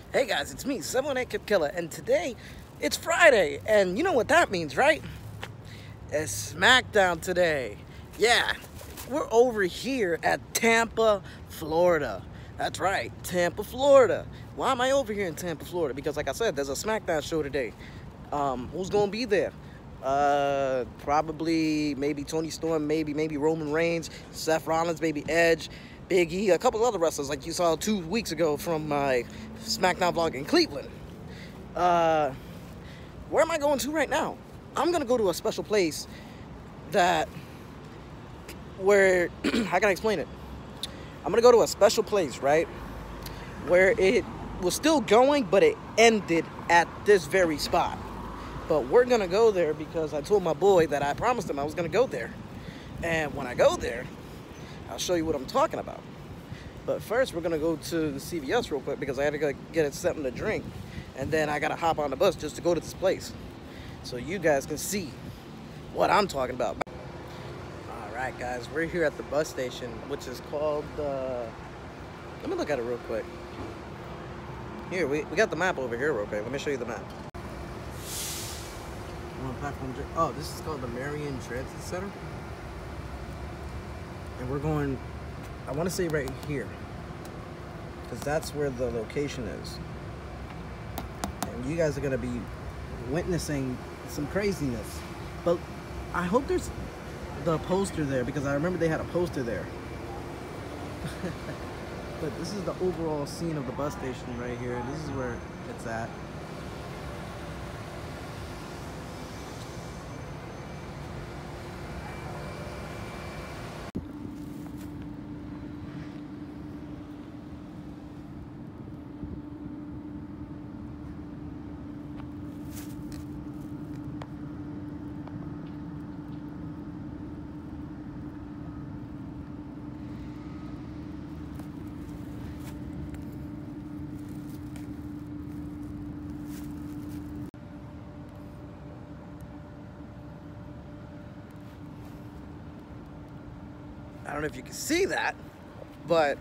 Hey guys, it's me, 718Kipkila, and today it's Friday, and you know what that means, right? It's Smackdown today. Yeah, we're over here at Tampa, Florida. That's right, Tampa, Florida. Why am I over here in Tampa, Florida? Because like I said, there's a Smackdown show today. Who's gonna be there? Probably maybe Tony Storm, maybe Roman Reigns, Seth Rollins, maybe Edge, Big E, a couple other wrestlers like you saw 2 weeks ago from my Smackdown vlog in Cleveland. Where am I going to right now? I'm gonna go to a special place where how can I explain it? I'm gonna go to a special place, right? Where it was still going, but it ended at this very spot. But we're gonna go there because I told my boy that I promised him I was gonna go there. And when I go there, I'll show you what I'm talking about. But first, we're gonna go to the CVS real quick because I had to go get something to drink. And then I gotta hop on the bus just to go to this place. So you guys can see what I'm talking about. All right, guys, we're here at the bus station, which is called, let me look at it real quick. Here, we got the map over here real quick. Let me show you the map. Oh, this is called the Marion Transit Center. And we're going, I want to say right here, because that's where the location is. And you guys are going to be witnessing some craziness. But I hope there's the poster there, because I remember they had a poster there. But this is the overall scene of the bus station right here. This is where it's at. I don't know if you can see that, but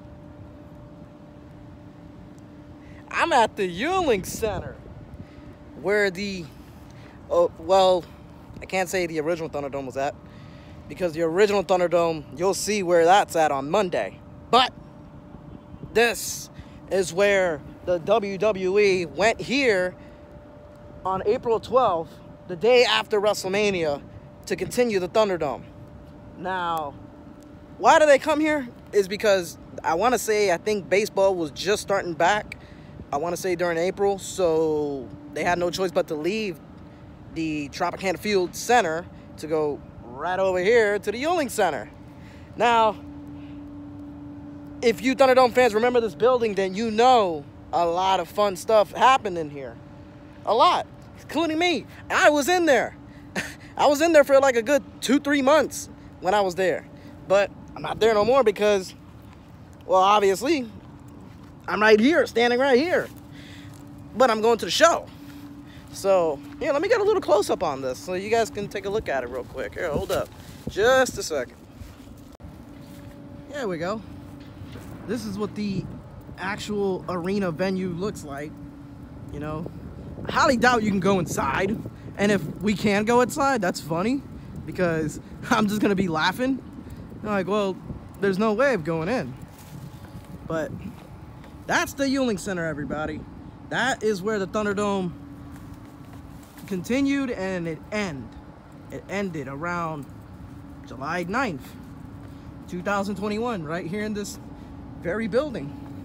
I'm at the Yueling Center, where well, I can't say the original Thunderdome was at, because the original Thunderdome, you'll see where that's at on Monday. But this is where the WWE went here on April 12th, the day after WrestleMania, to continue the Thunderdome. Now, why do they come here? Is because I think baseball was just starting back. I want to say during April, so they had no choice but to leave the Tropicana Field Center to go right over here to the Yueling Center. Now, if you Thunderdome fans remember this building, then you know a lot of fun stuff happened in here. A lot, including me. I was in there. I was in there for like a good 2-3 months when I was there. But I'm not there no more because, well, obviously, I'm right here, standing right here. But I'm going to the show. So, yeah, let me get a little close-up on this so you guys can take a look at it real quick. Here, hold up. Just a second. There we go. This is what the actual arena venue looks like. You know, I highly doubt you can go inside. And if we can go inside, that's funny because I'm just going to be laughing. I'm like, well, there's no way of going in. But that's the Yueling Center, everybody. That is where the Thunderdome continued and it ended around July 9th, 2021, right here in this very building.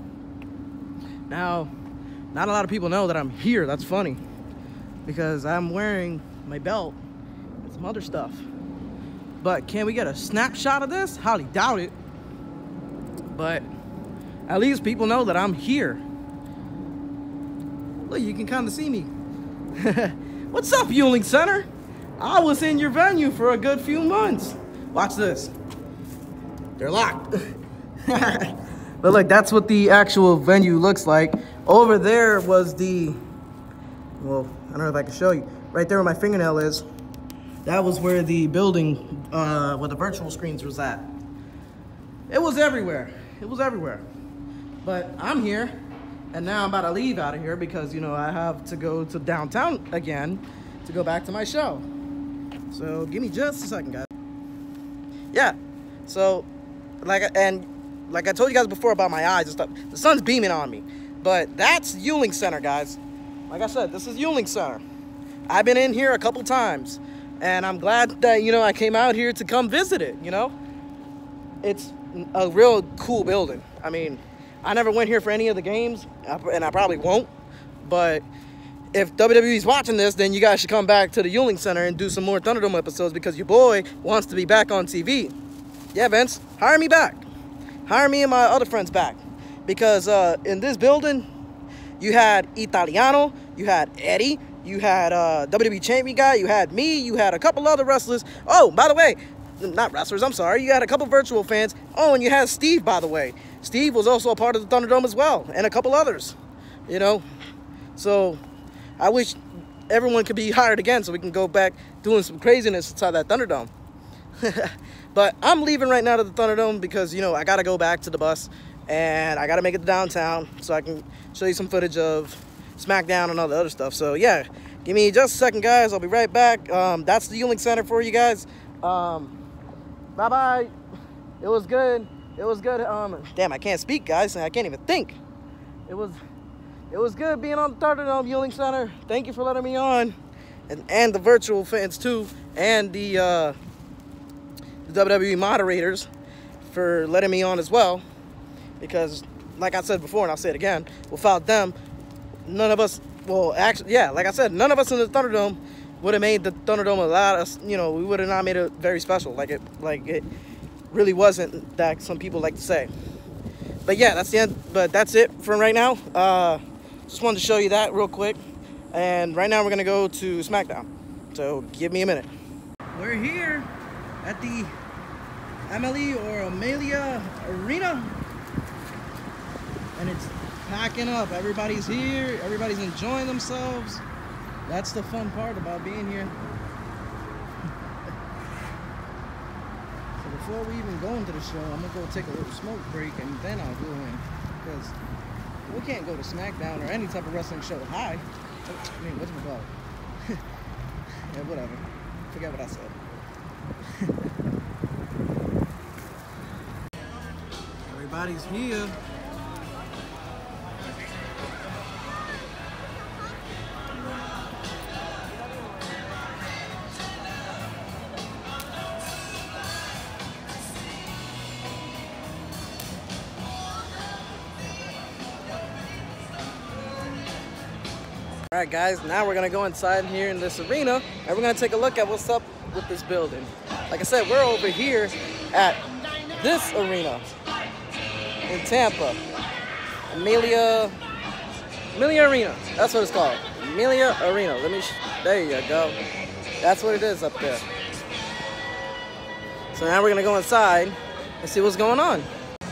Now, not a lot of people know that I'm here. That's funny because I'm wearing my belt and some other stuff. But can we get a snapshot of this? Highly doubt it. But at least people know that I'm here. Look, you can kind of see me. What's up, Yueling Center? I was in your venue for a good few months. Watch this. They're locked. But look, that's what the actual venue looks like. Over there was well, I don't know if I can show you. Right there where my fingernail is. That was where the building, where the virtual screens was at. It was everywhere. It was everywhere. But I'm here, And now I'm about to leave out of here because, you know, I have to go to downtown again to go back to my show. So give me just a second, guys. Yeah, so like I told you guys before about my eyes and stuff, the sun's beaming on me. But that's Yueling Center, guys. Like I said, this is Yueling Center. I've been in here a couple times, and I'm glad that, you know, I came out here to come visit it, you know? It's a real cool building. I mean, I never went here for any of the games, and I probably won't. But if WWE's watching this, then you guys should come back to the Yueling Center and do some more Thunderdome episodes because your boy wants to be back on TV. Yeah, Vince, hire me back. Hire me and my other friends back. Because in this building, you had Italiano, you had Eddie, you had WWE Champion Guy, you had me, you had a couple other wrestlers. Oh, by the way, not wrestlers, I'm sorry. You had a couple virtual fans. Oh, and you had Steve, by the way. Steve was also a part of the Thunderdome as well, and a couple others, you know. So I wish everyone could be hired again so we can go back doing some craziness inside that Thunderdome. But I'm leaving right now to the Thunderdome because, you know, I got to go back to the bus, and I got to make it to downtown so I can show you some footage of Smackdown and all the other stuff. So, yeah, give me just a second, guys. I'll be right back. That's the Yueling Center for you guys. Bye-bye. It was good. It was good. Damn, I can't speak, guys. I can't even think. It was good being on the Thunderdome Yueling Center. Thank you for letting me on. And the virtual fans, too. And the WWE moderators for letting me on as well. Because, like I said before, and I'll say it again, without them, none of us, well, actually, yeah, like I said, none of us in the Thunderdome would have made the Thunderdome a lot, you know, we would have not made it very special, like it really wasn't that some people like to say. But yeah, that's the end. But that's it for right now. Just wanted to show you that real quick. And right now we're gonna go to SmackDown. So give me a minute. We're here at the Amway Arena, and it's packing up. Everybody's here. Everybody's enjoying themselves. That's the fun part about being here. So before we even go into the show, I'm gonna go take a little smoke break, and then I'll go in, because we can't go to SmackDown or any type of wrestling show high. I mean, whatchamacallit? Yeah, whatever. Forget what I said. Everybody's here. Alright guys, now we're going to go inside here in this arena, and we're going to take a look at what's up with this building. Like I said, we're over here at this arena in Tampa. Amelia Arena. That's what it's called. Amelia Arena. There you go. That's what it is up there. So now we're going to go inside and see what's going on.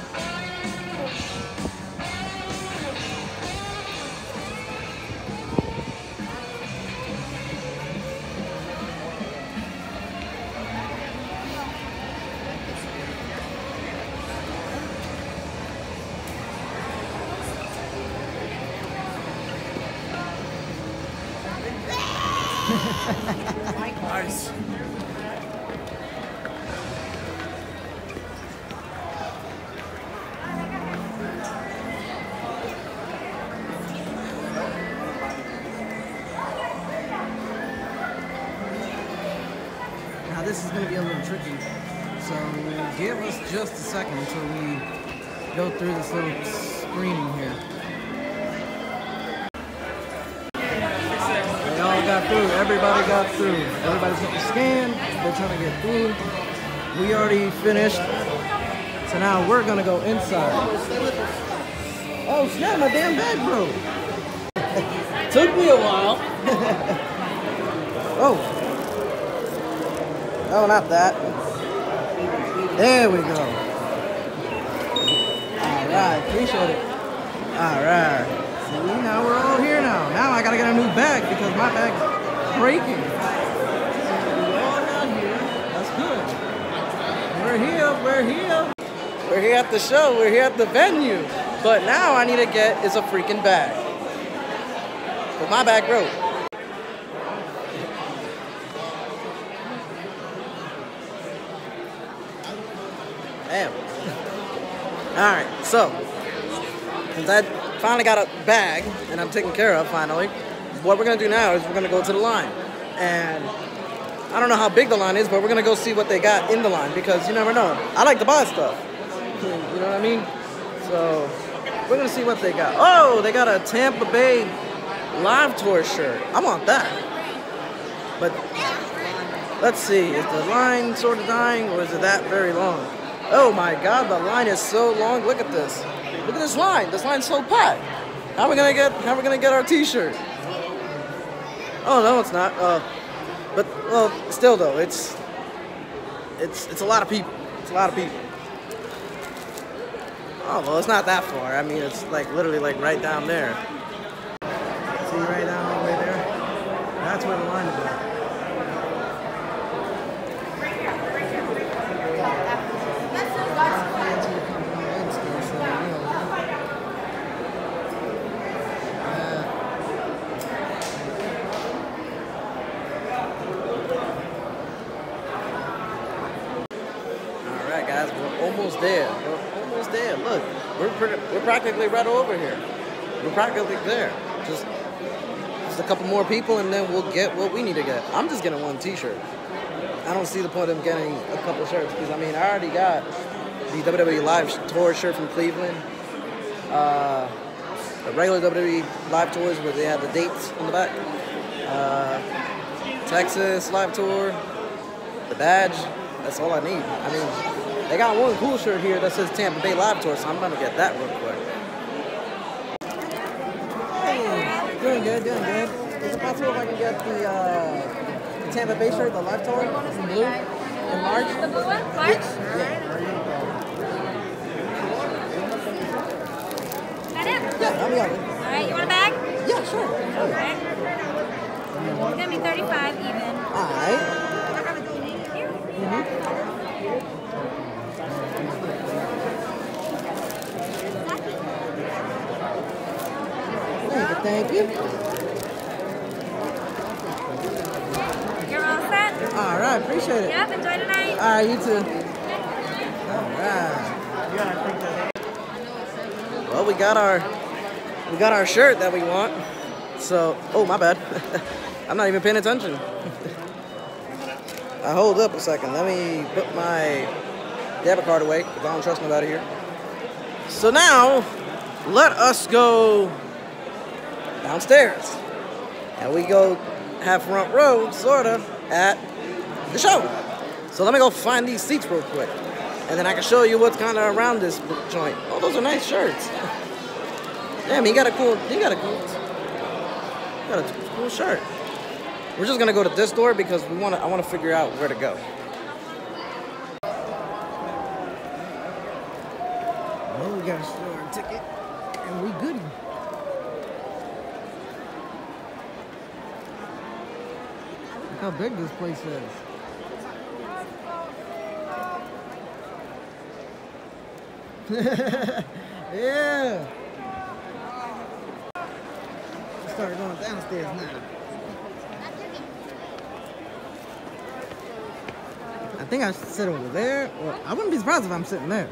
Nice. Now this is going to be a little tricky, so give us just a second until we go through this little screening here. Got through. Everybody got through. Everybody's getting scanned. They're trying to get through. We already finished. So now we're gonna go inside. Oh snap, my damn bag broke. Took me a while. Oh, not that. There we go. Alright, appreciate it. Alright. Now we're all here now. Now I gotta get a new bag because my bag's breaking. So we all got here. That's good. We're here. We're here at the show. We're here at the venue. But now I need to get is a freaking bag. But my bag broke. Damn. Alright, so since I finally got a bag and I'm taken care of finally, what we're gonna do now is we're gonna go to the line. And I don't know how big the line is, but we're gonna go see what they got in the line because you never know. I like to buy stuff. You know what I mean? So we're gonna see what they got. Oh, they got a Tampa Bay live tour shirt. I want that. But let's see, is the line sort of dying or is it that very long? Oh my God, the line is so long. Look at this. Look at this line. This line's so packed. How are we gonna get our T-shirt? Oh no, it's not. But well, still though, it's a lot of people. It's a lot of people. Oh well, it's not that far. I mean, it's like literally like right down there. See right down all the way there? That's where the line is at. Almost there. We're almost there. Look, we're practically right over here. We're practically there. Just a couple more people, and then we'll get what we need to get. I'm just getting one T-shirt. I don't see the point of getting a couple shirts because I mean I already got the WWE Live Tour shirt from Cleveland, the regular WWE Live Tours where they have the dates on the back, Texas Live Tour, the badge. That's all I need. I mean. They got one cool shirt here that says Tampa Bay Live Tour, so I'm gonna get that real quick. Hey, doing good, doing good. Is it possible if I can get the Tampa Bay shirt, the Live Tour, in blue, in March? The blue one? March? Yeah. Got it? Yeah, I'll be on it. Alright, you want a bag? Yeah, sure. Okay. It's gonna be 35 even. Alright. Here. Thank you. You're all set? All right, appreciate it. Yep, enjoy tonight. All right, you too. All right. Well, we got our shirt that we want. So, oh my bad. I'm not even paying attention. Hold up a second. Let me put my debit card away because I don't trust nobody here. So now, let us go downstairs. And we go have front row, sort of, at the show. So let me go find these seats real quick. And then I can show you what's kind of around this joint. Oh, those are nice shirts. Damn, he got a cool shirt. We're just gonna go to this door because I want to figure out where to go. Well, we got a store ticket, and we goody. Look how big this place is. Yeah. Let's start going downstairs now. I think I should sit over there, or I wouldn't be surprised if I'm sitting there.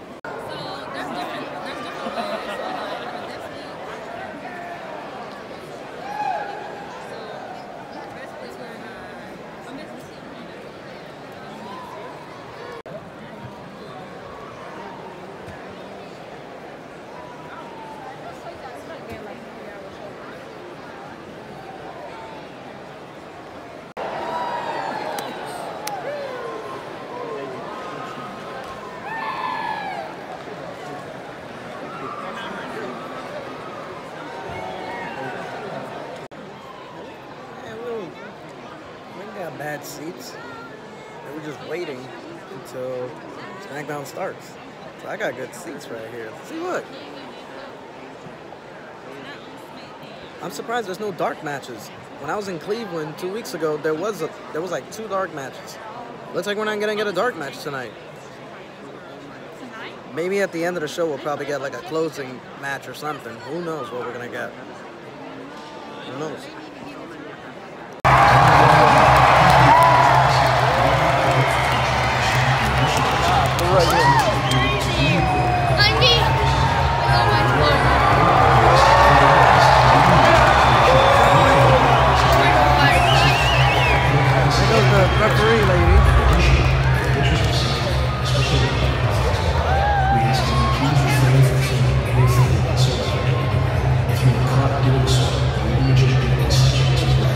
Bad seats. They were just waiting until Smackdown starts. So I got good seats right here. See, look. I'm surprised there's no dark matches. When I was in Cleveland 2 weeks ago, there was like 2 dark matches. Looks like we're not gonna get a dark match tonight. Maybe at the end of the show we'll probably get like a closing match or something. Who knows what we're gonna get? Who knows? Referee lady. If you are caught doing so, you will be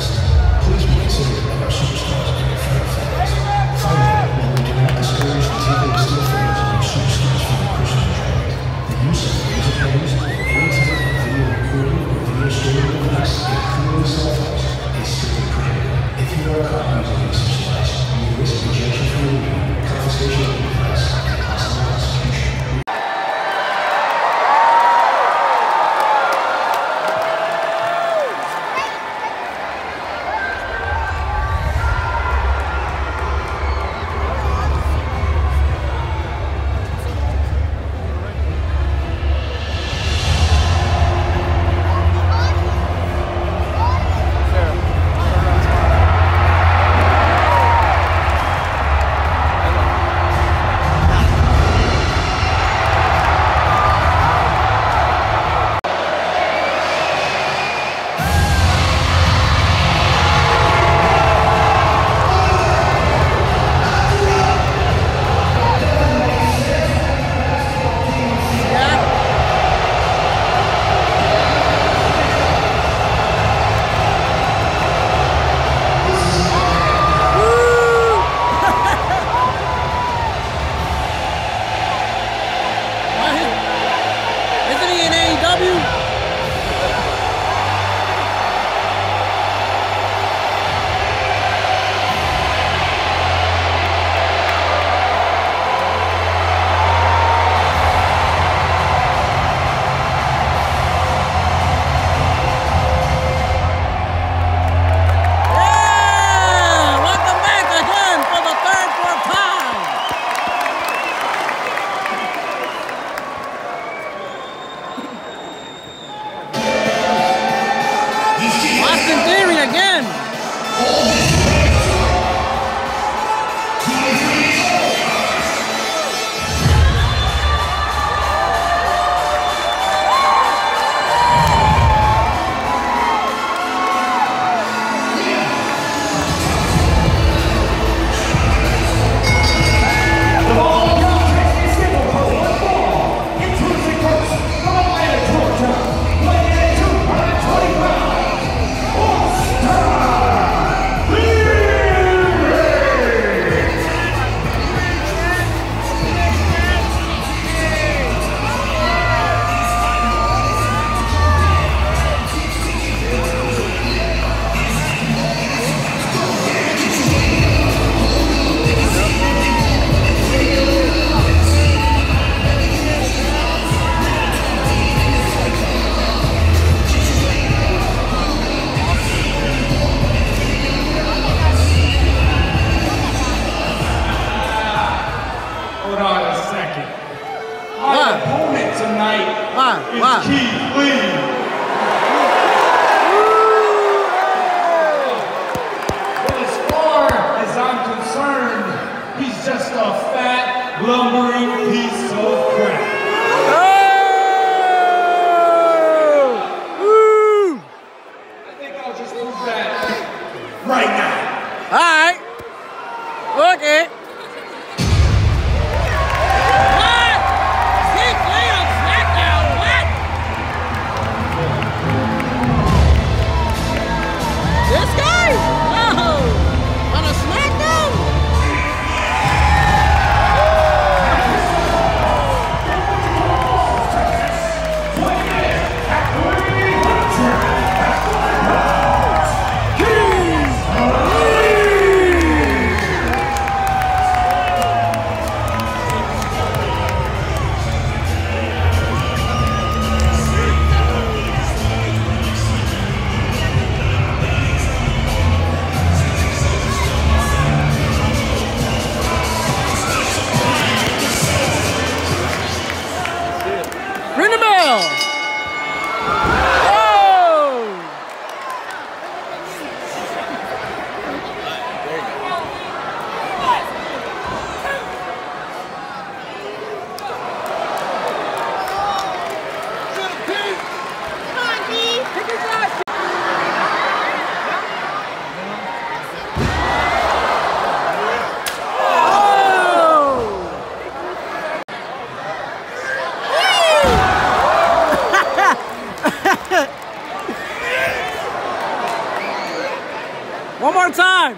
One more time.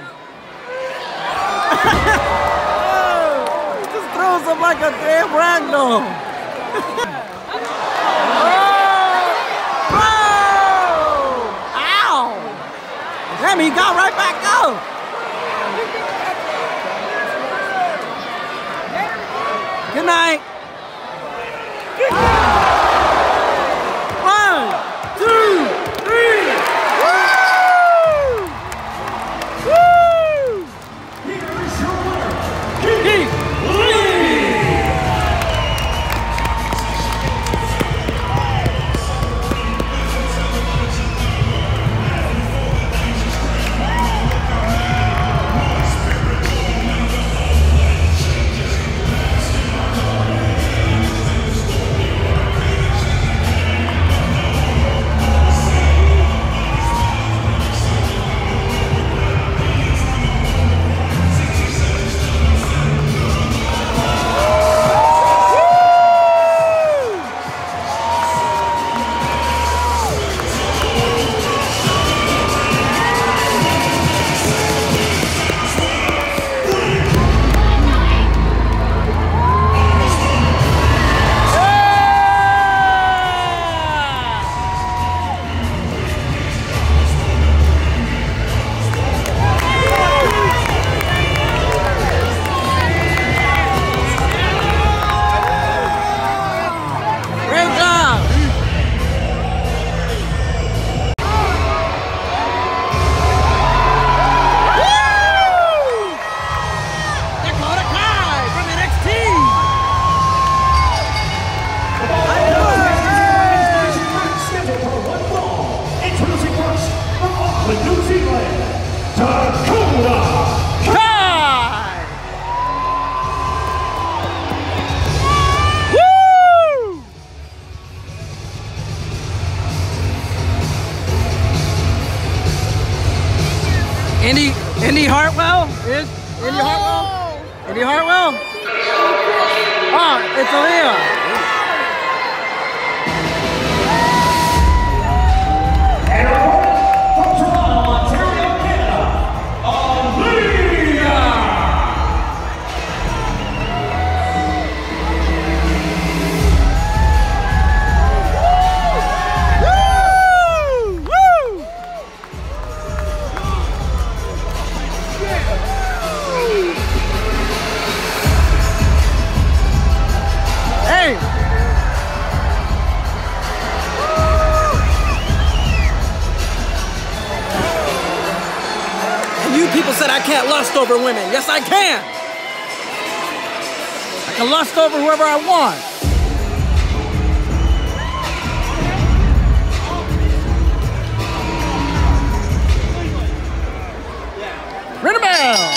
He just throws him like a damn ragdoll. Ow! Damn, he got right back up. Good night. One, two, three. Woo! Woo! Here is your winner, Kipkila. Indy Hartwell? Is Indy Hartwell? Indy Hartwell? Oh, it's Aaliyah. And from Toronto, Ontario, Canada, Aaliyah! People said I can't lust over women. Yes, I can. I can lust over whoever I want. Ring the bell.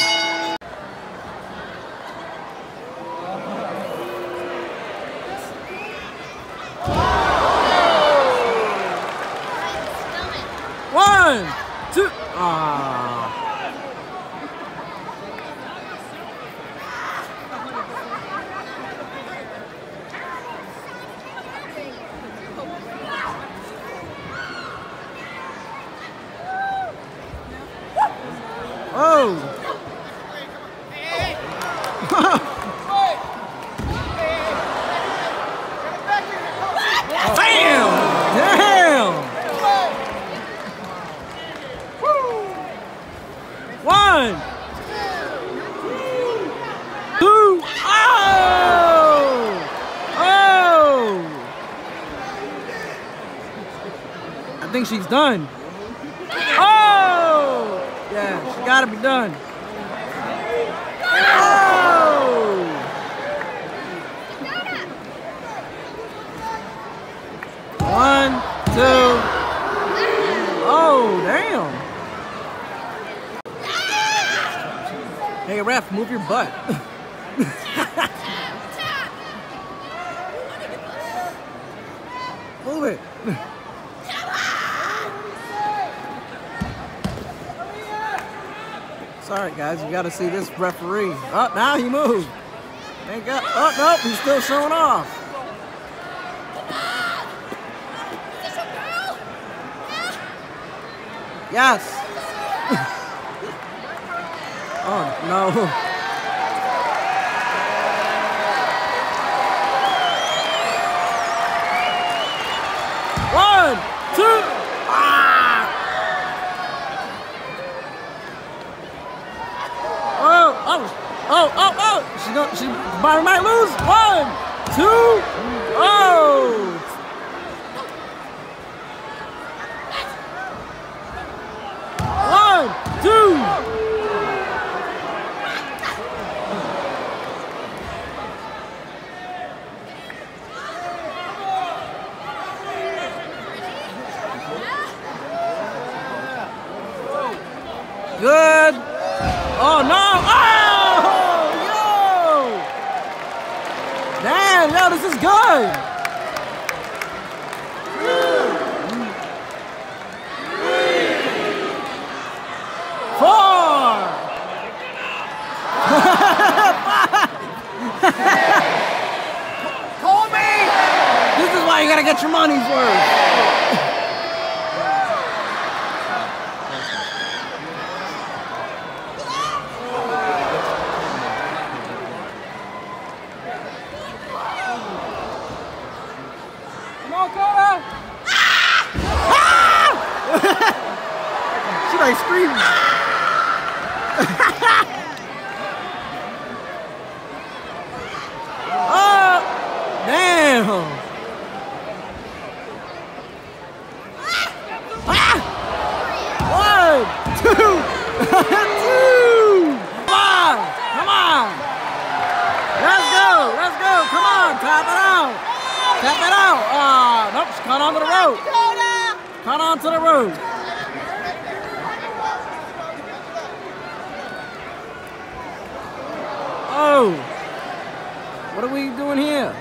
One, two. Oh! Damn! Damn! One! Two! Oh! Oh! I think she's done. Oh! Yeah, she gotta be done. Oh! One, two. Oh, damn. Hey, ref, move your butt. Move it. Sorry, guys, you got to see this referee. Oh, now he moved. Thank God. Oh, nope, he's still showing off. Yes. Oh, no. One, two. Ah! Oh. She might lose. 1, 2. Oh. One, two. Good. Oh no! Oh, yo! Damn, yo, this is good. 4. Call me. This is why you gotta get your money's worth. She like screaming. Oh, damn. Ah! 1, 2, 2. Come on. Let's go. Come on, tap it out. Nope, she caught onto the rope. Caught onto the rope. Oh, what are we doing here?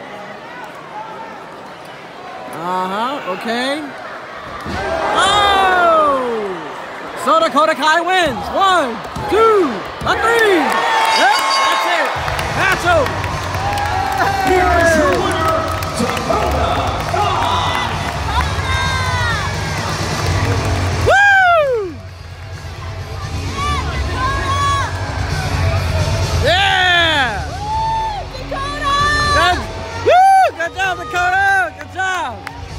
Okay. Oh, so Dakota Kai wins. 1, 2, 3. Yep, that's it. Match over. Here is your winner, Natalya Guy. Woo! Yeah! Good. Woo! Good job, Dakota. Good job.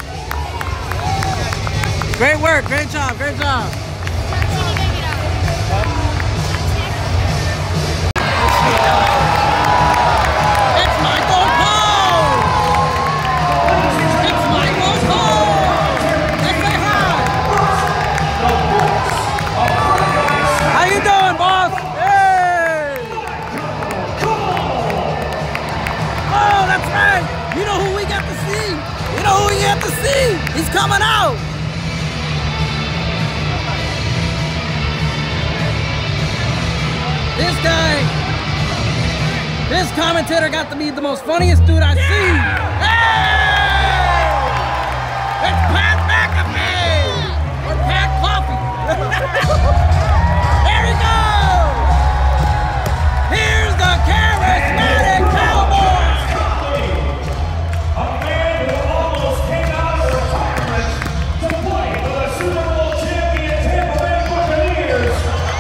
Great work. Great job. He's coming out! This commentator got to be the most funniest dude I've seen. Hey! It's Pat McAfee! Or Pat Coffee! There he goes! Here's the charismatic cowboy! A man who almost came out of retirement to play for the Super Bowl champion Tampa Bay Buccaneers.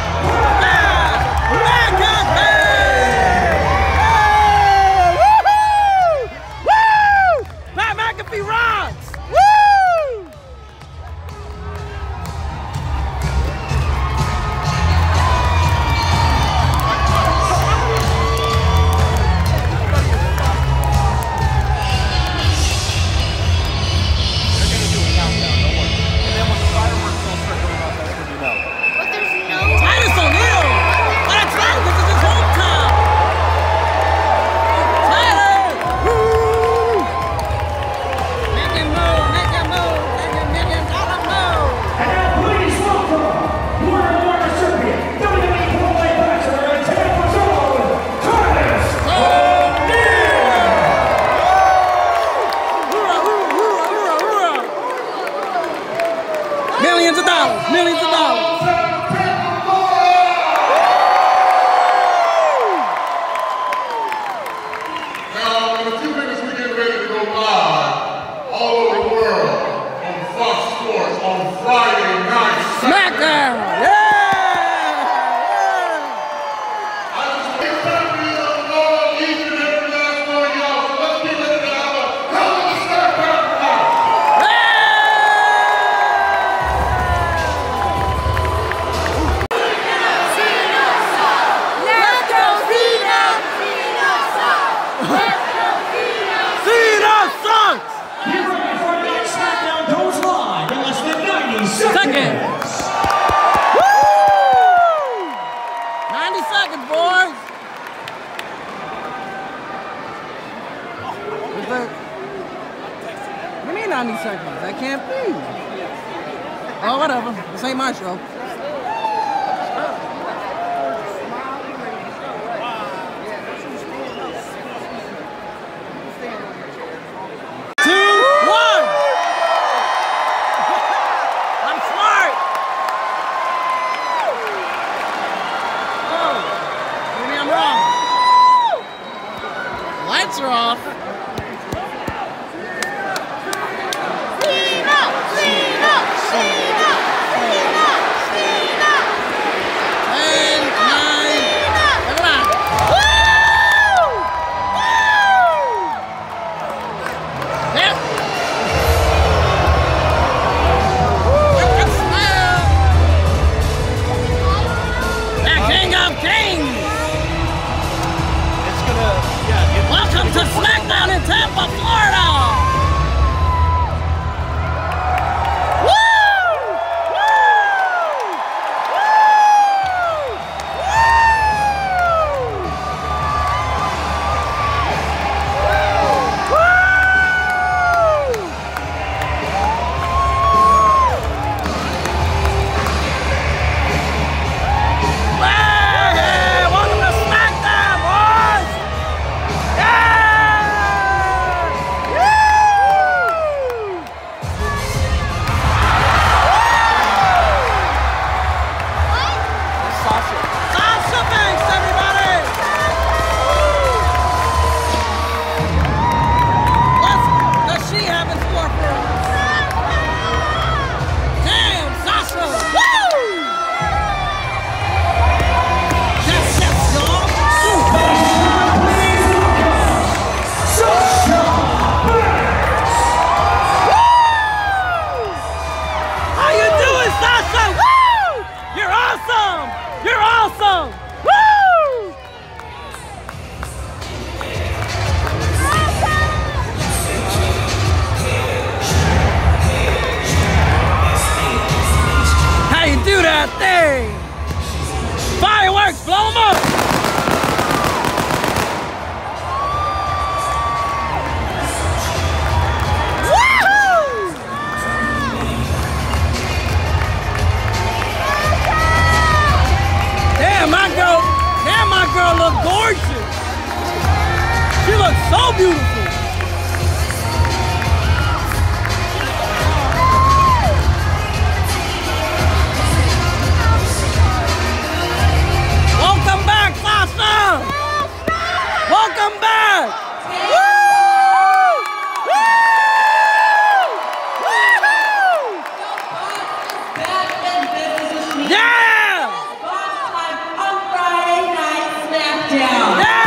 Millions of dollars. Now, in a few minutes, we get ready to go live all over the world on Fox Sports on Friday night. Smackdown! Yeah! seconds. Woo! 90 seconds, boys. What do you mean 90 seconds? That can't be. Oh, whatever. This ain't my show. Lights are off. Welcome to Smackdown in Tampa, Florida! Woo! Woo! Fireworks, blow them up! Woohoo! Damn, my girl look gorgeous. She looks so beautiful. Welcome back, Sasha! Welcome back! Woo! Woo! Woo! Yeah! On Friday Night Smackdown. Yeah!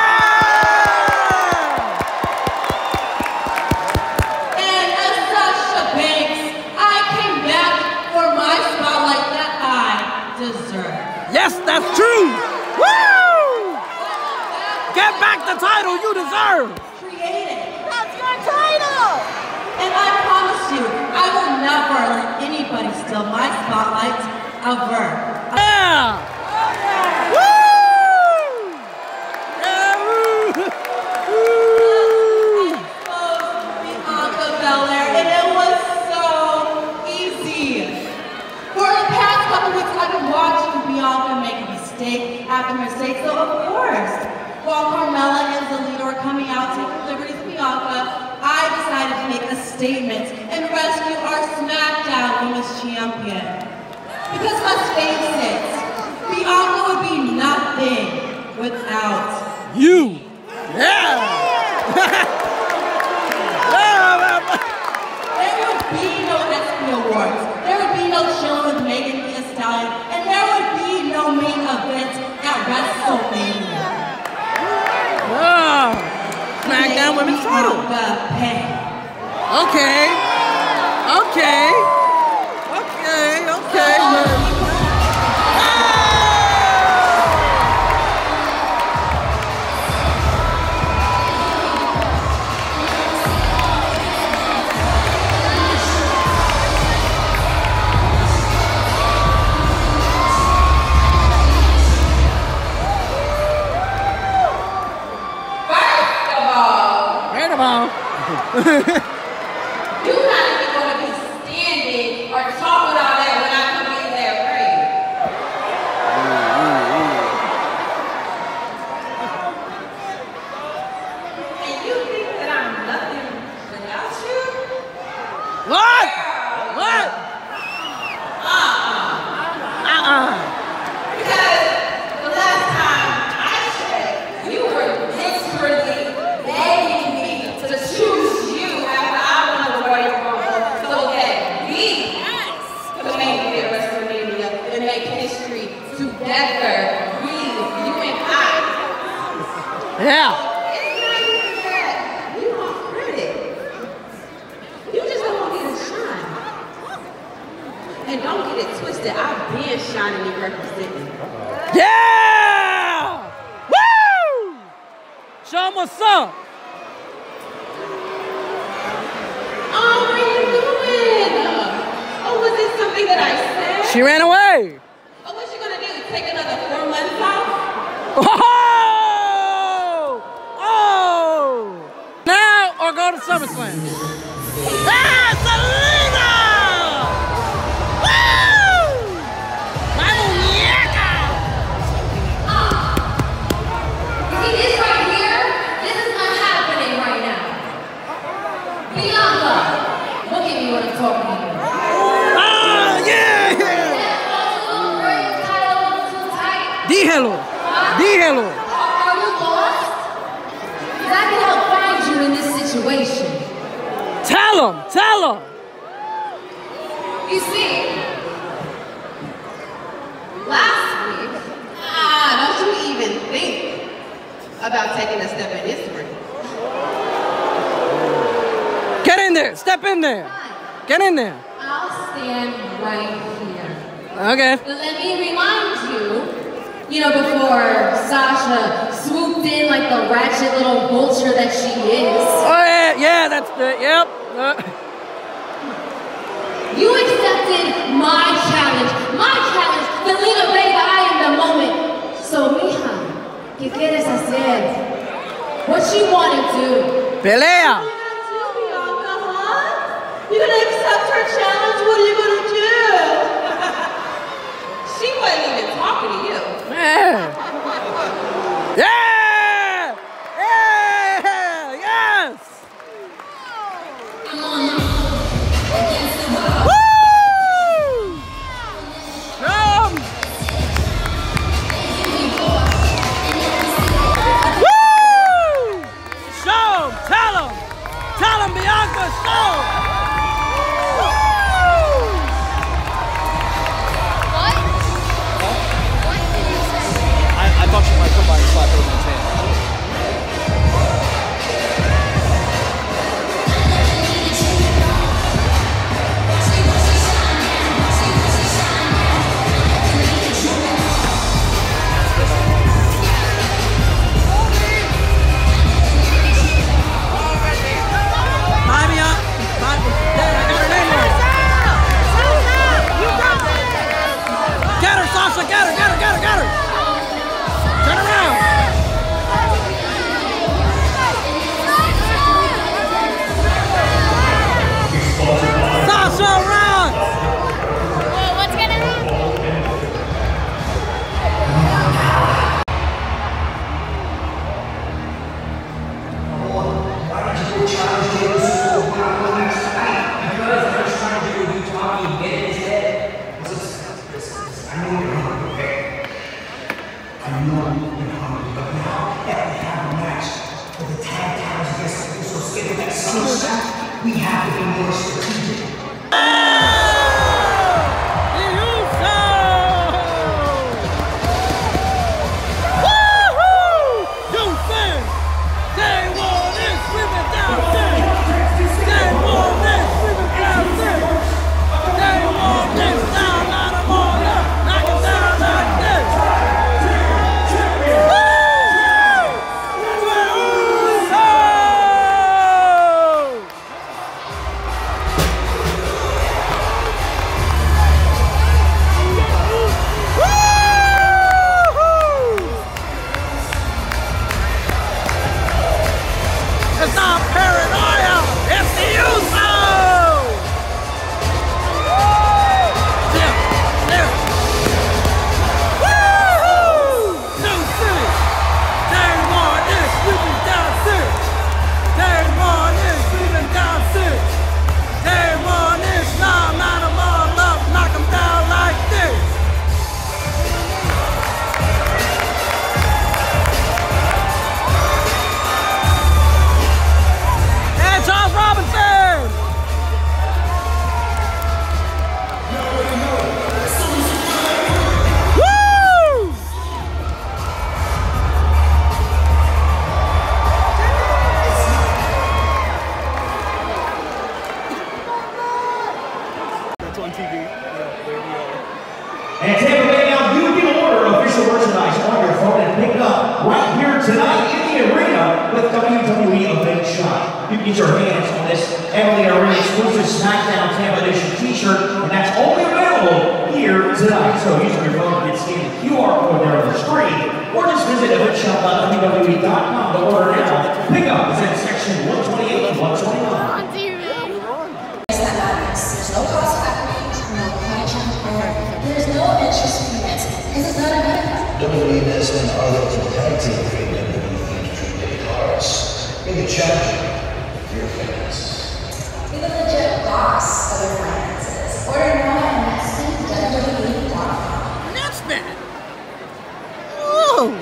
And as Sasha Banks, I came back for my spotlight that I deserve. Yes, that's true! Woo! Get back the title you deserve! Created. That's your title! And I promise you, I will never let anybody steal my spotlight ever. Yeah! Woo! Yeah, woo! Woo! I exposed Bianca Belair, and it was so easy. For the past couple weeks, I've been watching Bianca make mistake after mistake, so of course, while Carmella and the leader were coming out taking liberties with Bianca, I decided to make a statement and rescue our SmackDown Women's Champion. Because let's face it, Bianca would be nothing without You! Yeah! There would be no ESPY Awards. There would be no chilling with Megan Thee Stallion, and there would be no main event at WrestleMania. Wow! SmackDown Women's title. Okay. Okay. Okay. Okay. You're not even going to be standing or talking all that when I come in there praying. And you think that I'm nothing without you? What? What? Because the last time I checked, you were desperately begging me to choose you after I won the Royal Rumble so that we could make it at WrestleMania and make history together. We, you and I. Yeah. It's not even that you want credit. You just don't want me to shine. And don't get it twisted. I've been shining and representing. Yeah! Woo! Show 'em what's up. Oh, what are you doing? Oh, was it something that I said? She ran away. Oh, what you gonna do? Take another 4 months off? Oh! Oh! Now or go to SummerSlam. Ah, Selena! Woo! My muñeca! See this right here? This is not happening right now. Bianca, look at me when I'm talking to you. Ah, yeah, yeah. Dígelo. Dígelo. Are you lost? Because I can help find you in this situation. Tell him. Tell him. You see, last week, don't you even think about taking a step in this ring. Get in there. Step in there. Get in there. I'll stand right here. Okay. But let me remind you know, before Sasha swooped in like the ratchet little vulture that she is. Oh, yeah. Yeah, that's the, yep. You accepted my challenge. Selena Vega, I am the moment. So, mija, ¿qué quieres hacer? What you want to do? Pelea. What are you going to do, Bianca, huh? You going to accept her challenge? What are you going to do? She wasn't even talking to you. Yeah. Yeah. Yeah. Yes. Come on. Woo! And Tampa Bay, now you can order official merchandise on your phone and pick it up right here tonight in the arena with WWE Event Shop. You can get your hands on this Amway Arena exclusive Smackdown Tampa Edition t-shirt, and that's only available here tonight. So use your phone and scan the QR code there on the screen, or just visit eventshop.wwe.com to order now. Pick up is in section 128 and 121. There's no cost package, no connection, there's no interest payments, because it's not a benefit. WWE Nesman are the tag team for WWE Thunderdome cars. Make it challenging for your fans. Be the legit boss of your finances. Order now at Nesman.wwe.com. Nesman! Whoa!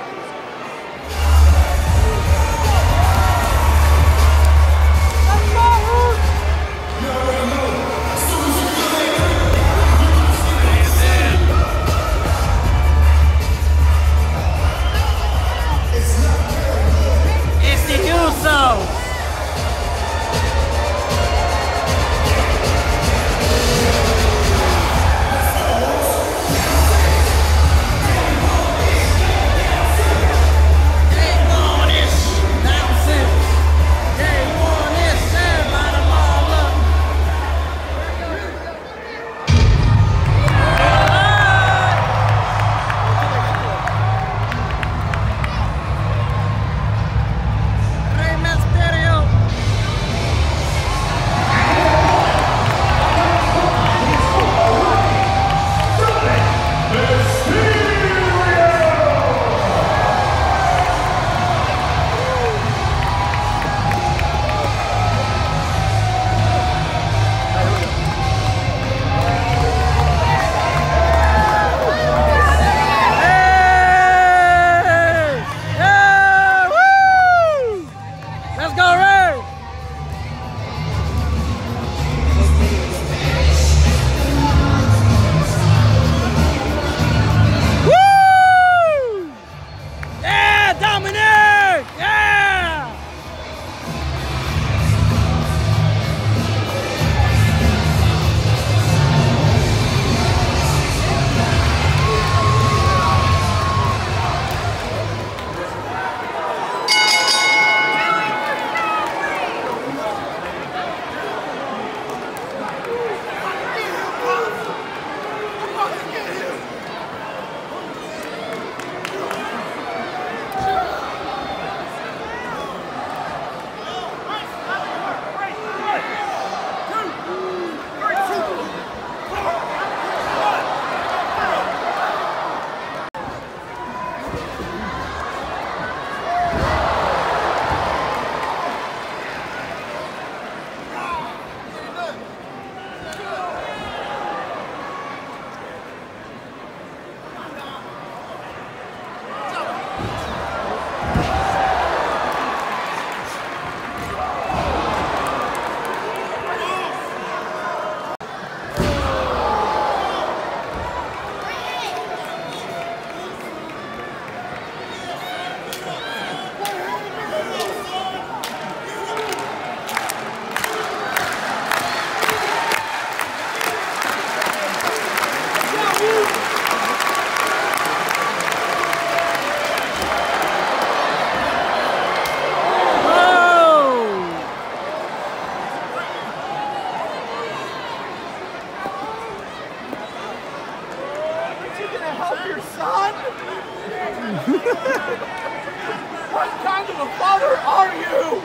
What kind of a father are you?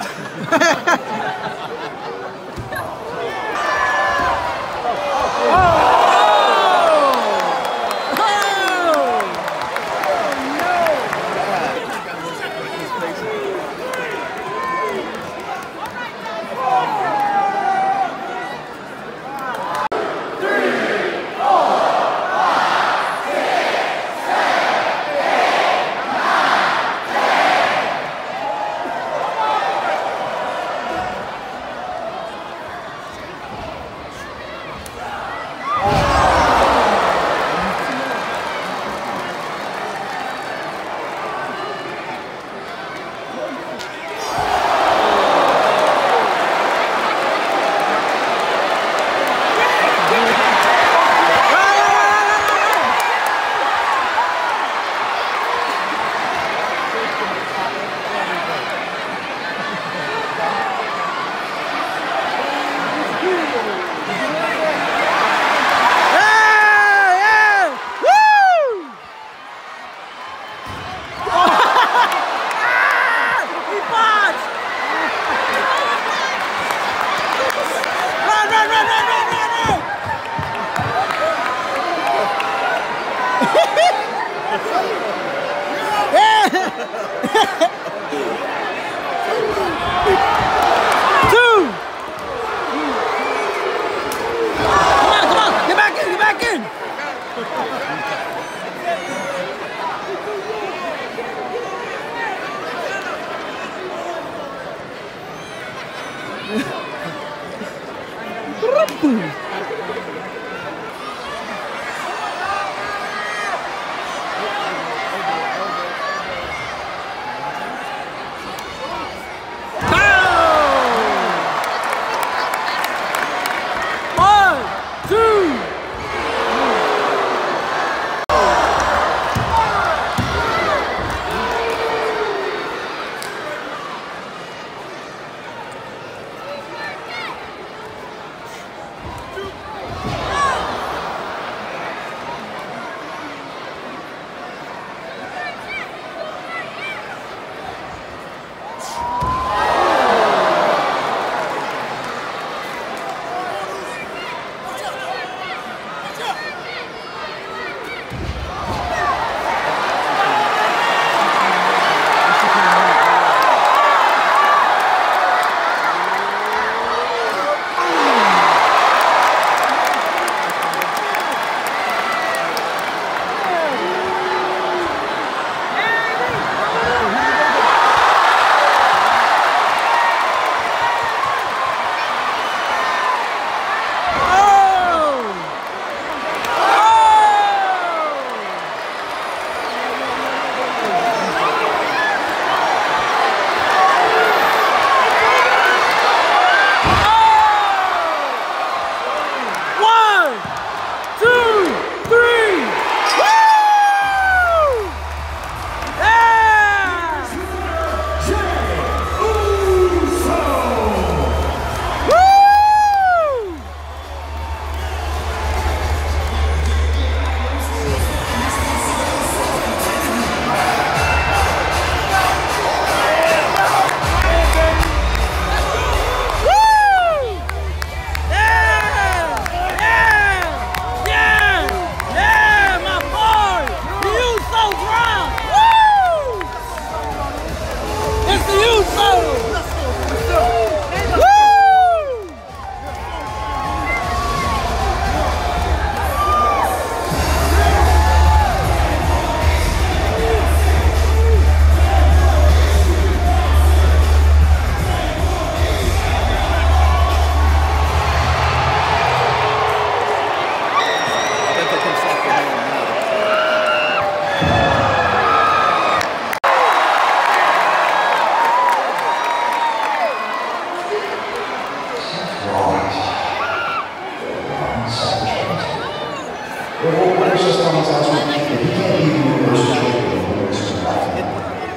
just finds out that he can't be the universal champion of women's wrestling.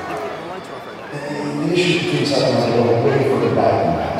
The issue between Seth and I go way further back than that.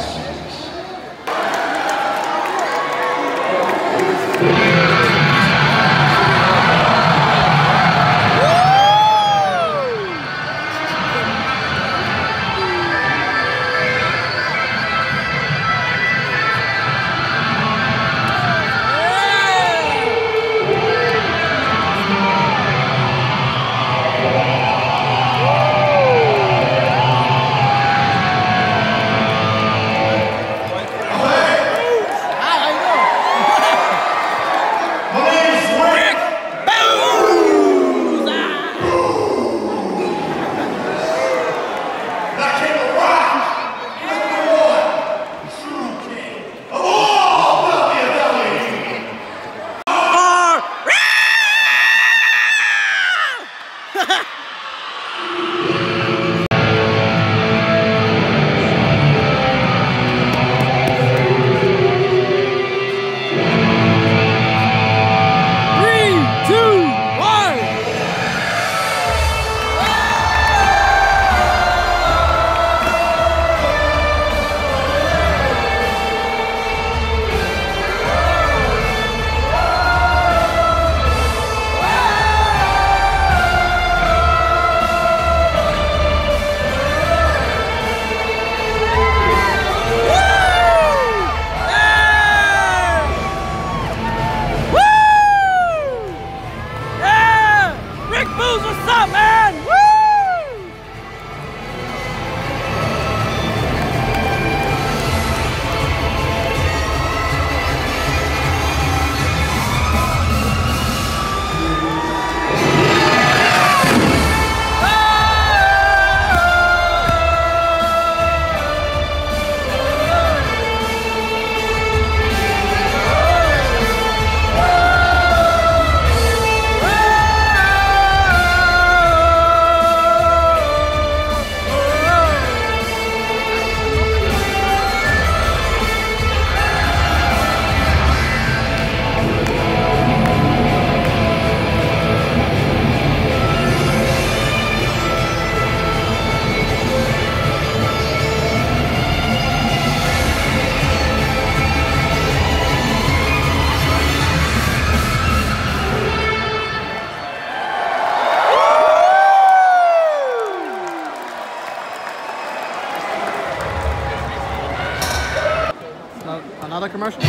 Another commercial?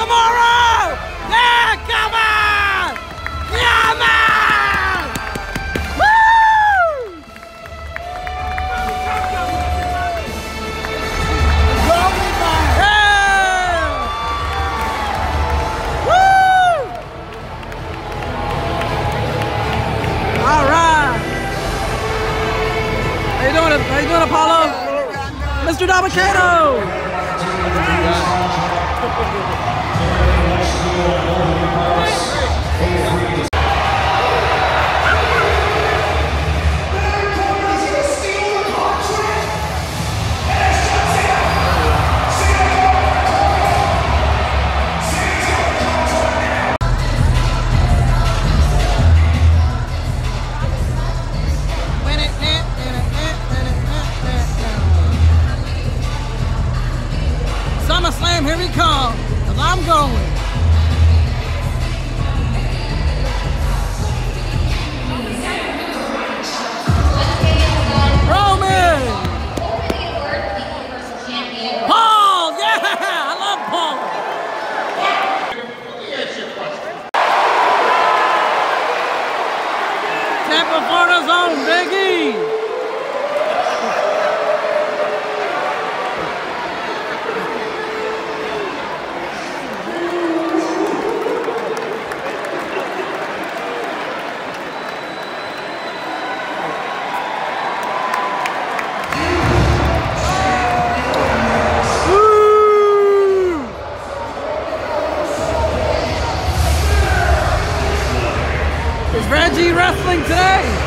tomorrow! Yeah, come on! Yeah, man! Woo! Yeah! Woo! All right. How you doing, Apollo? Mr. Dabakato! SummerSlam, here we come, 'cause I'm going. Roman! Paul! Yeah! I love Paul! Tampa, Florida's own Biggie! Reggie wrestling today.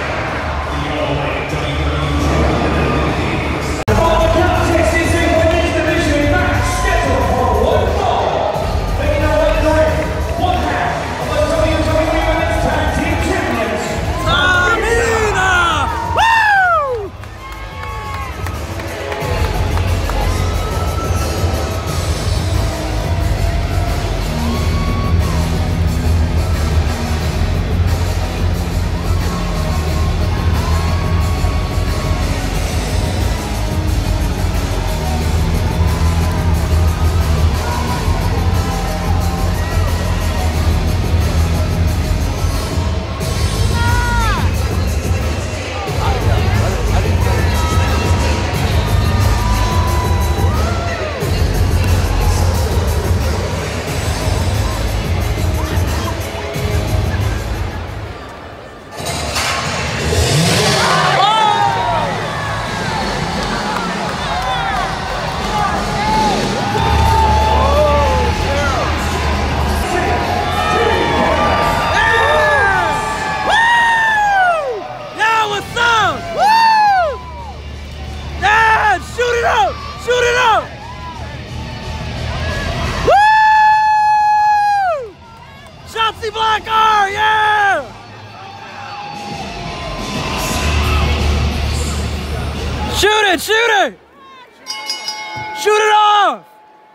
Shoot it! Shoot it off!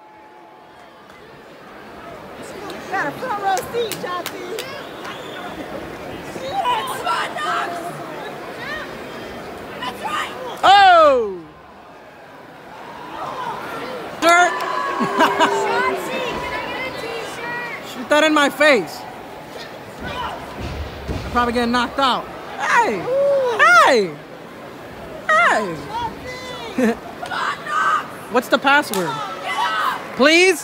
Got a front row seat, Chauncey. Yes, my dogs! That's right! Oh! Shirt! Chauncey, can I get a t-shirt? Shoot that in my face. I'm probably getting knocked out. Hey! Hey! Hey! Come on, Knox! What's the password? Get up! Please?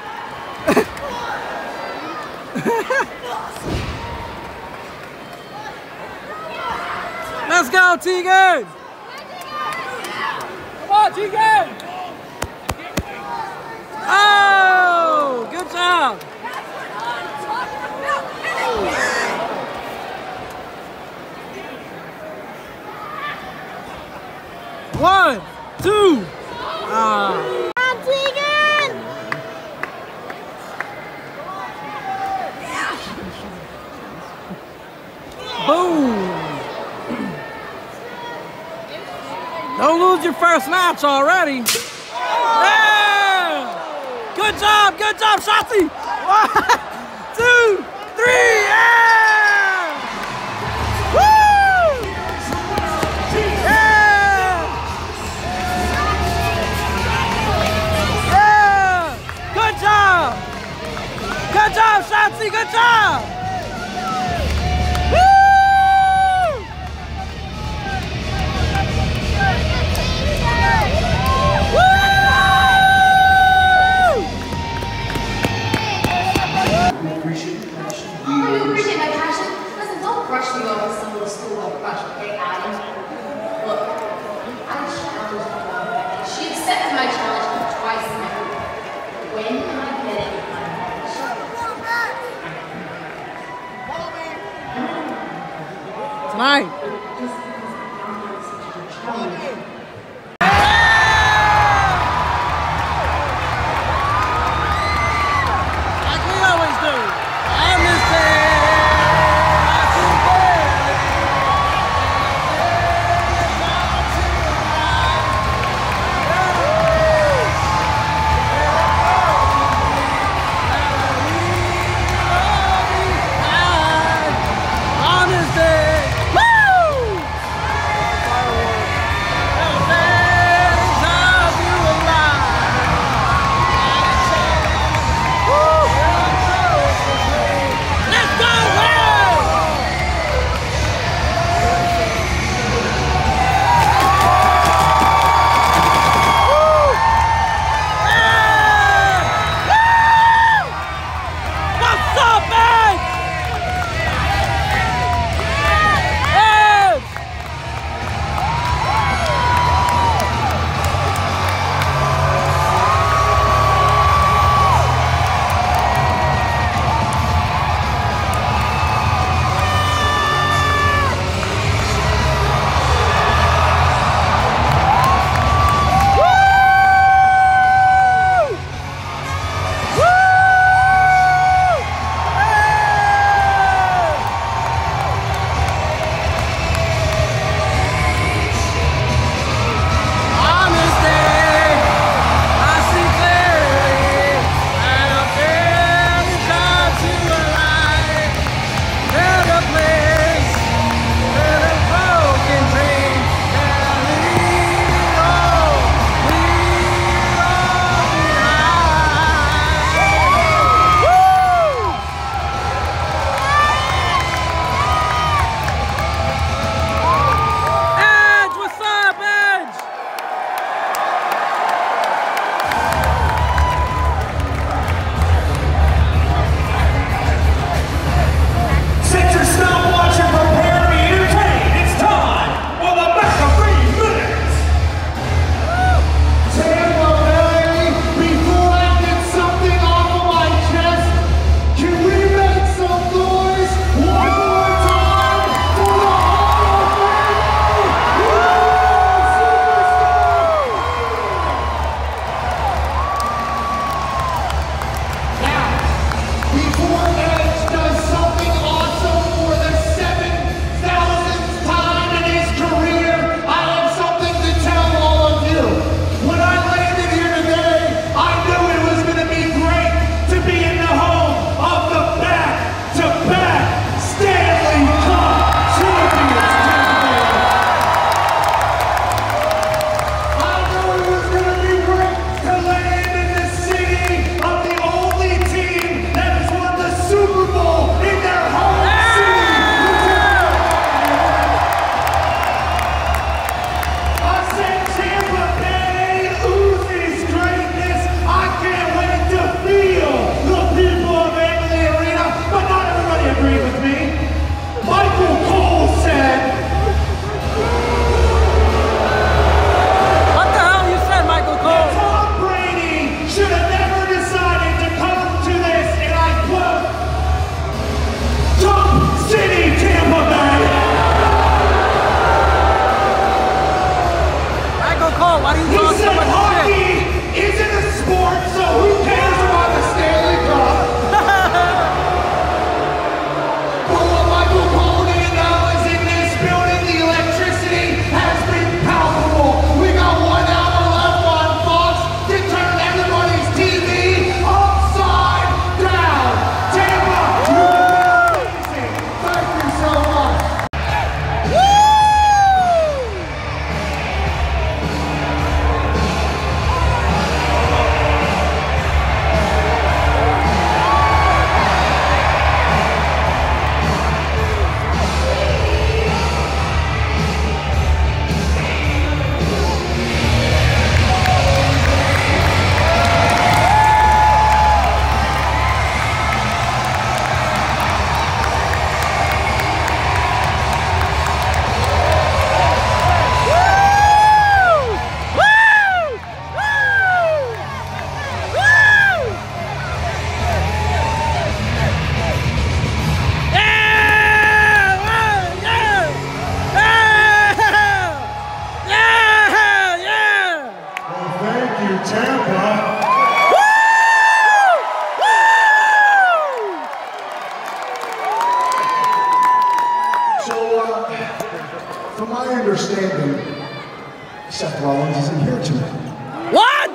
Let's go, Tegan! Come on, Tegan! Oh! Good job! That's what I'm talking about! One, two. Tegan! Boom. Don't lose your first match already. Yeah. Good job, Shotzi. 1, 2, 3, yeah! Woo! Yeah! Yeah! Good job! job, Shotzi. Good job. Woo! You appreciate my passion? Listen, don't brush me off with some little schoolboy crush, okay, Adam? Look, I challenged her. She accepted my challenge twice now. When can I get it in my marriage? Tonight. understanding, Seth Rollins isn't here tonight. What?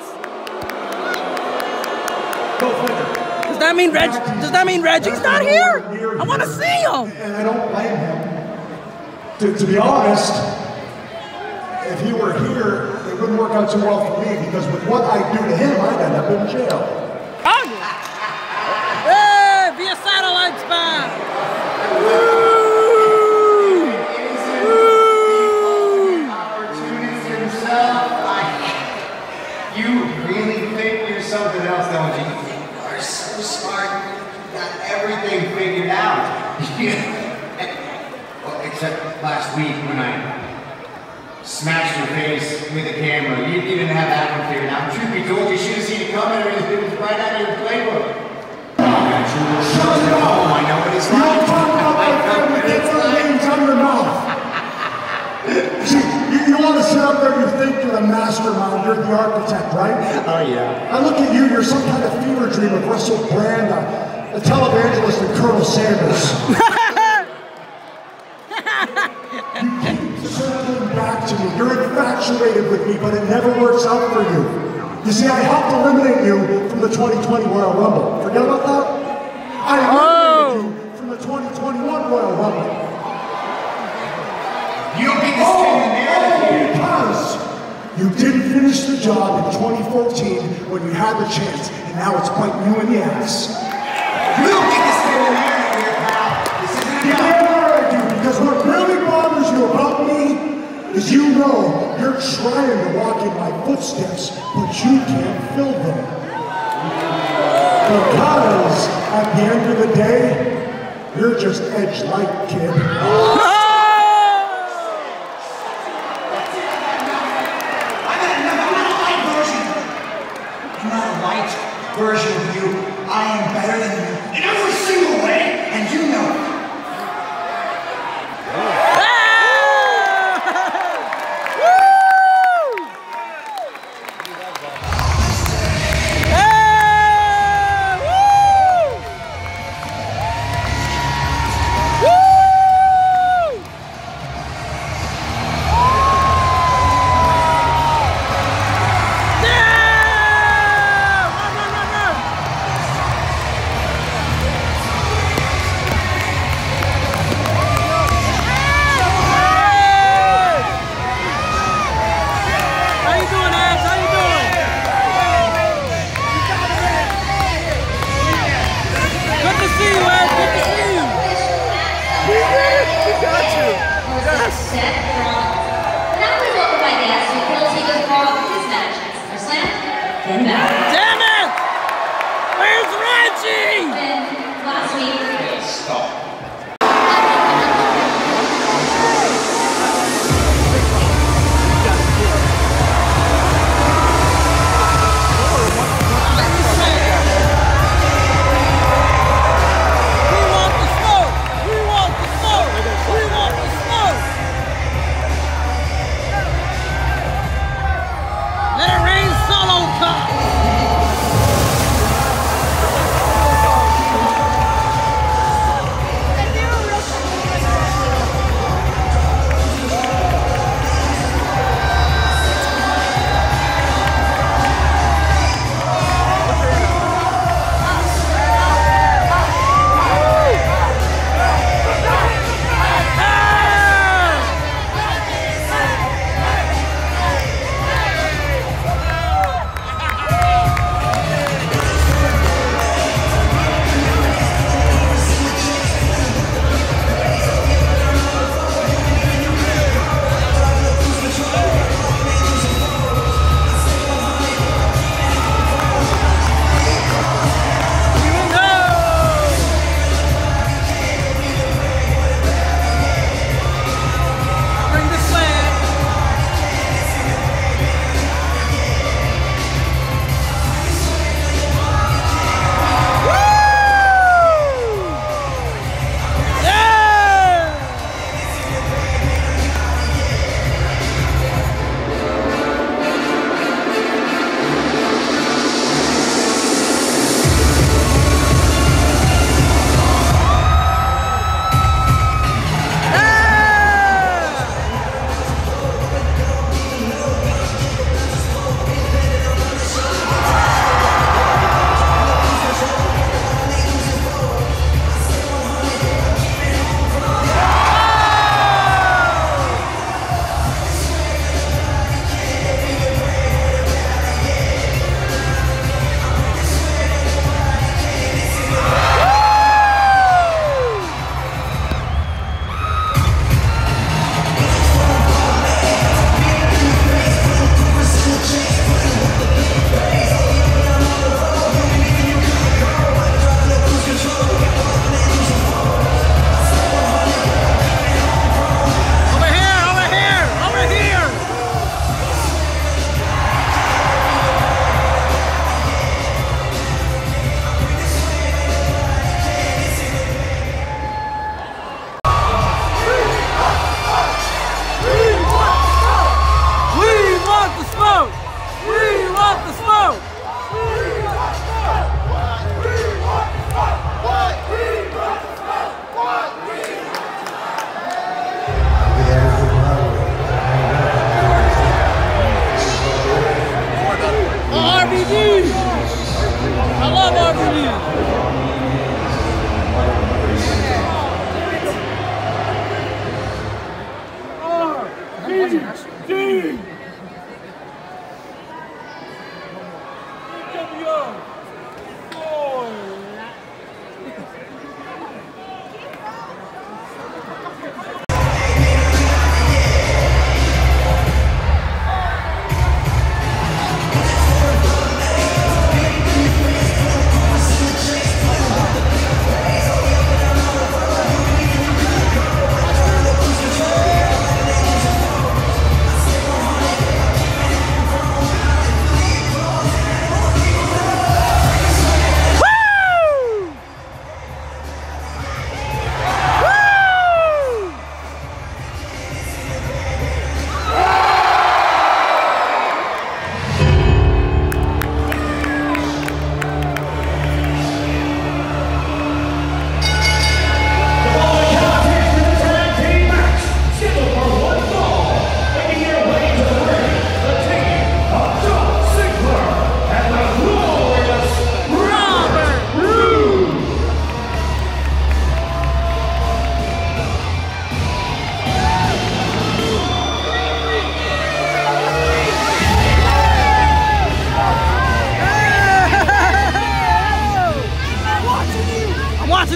Go figure. Does that mean Reggie's not here? I want to see him. And I don't blame him. To be honest, if he were here, it wouldn't work out too well for me because with what I do to him, I'd end up in jail. Oh, hey, via satellite spam. Opportunity himself. You really think you're something else, don't you? You're so smart. You got everything figured out. Well, except last week when I smashed your face with a camera. You didn't have that one figured out. Truth be told, you should have seen it coming. It was right out of your playbook. Oh, I know what it's like. You don't talk about my family, get your names out of your mouth. See, you want to sit up there and you think you're the mastermind, you're the architect, right? Oh, yeah. I look at you, you're some kind of fever dream of Russell Brand, a televangelist and Colonel Sanders. You keep circling back to me. You're infatuated with me, but it never works out for you. You see, I helped eliminate you from the 2020 Royal Rumble. Forget about that? I eliminated you from the 2021 Royal Rumble. You don't get this thing in there. Because you didn't finish the job in 2014 when you had the chance, and now it's biting you in the ass. You don't get this thing in there, pal. This isn't Yeah, I do, because what really bothers you about me is you know you're trying to walk in my footsteps, but you can't fill them. Because at the end of the day, you're just edge light, kid. Version of you, I am better than you in every single way, and you know it.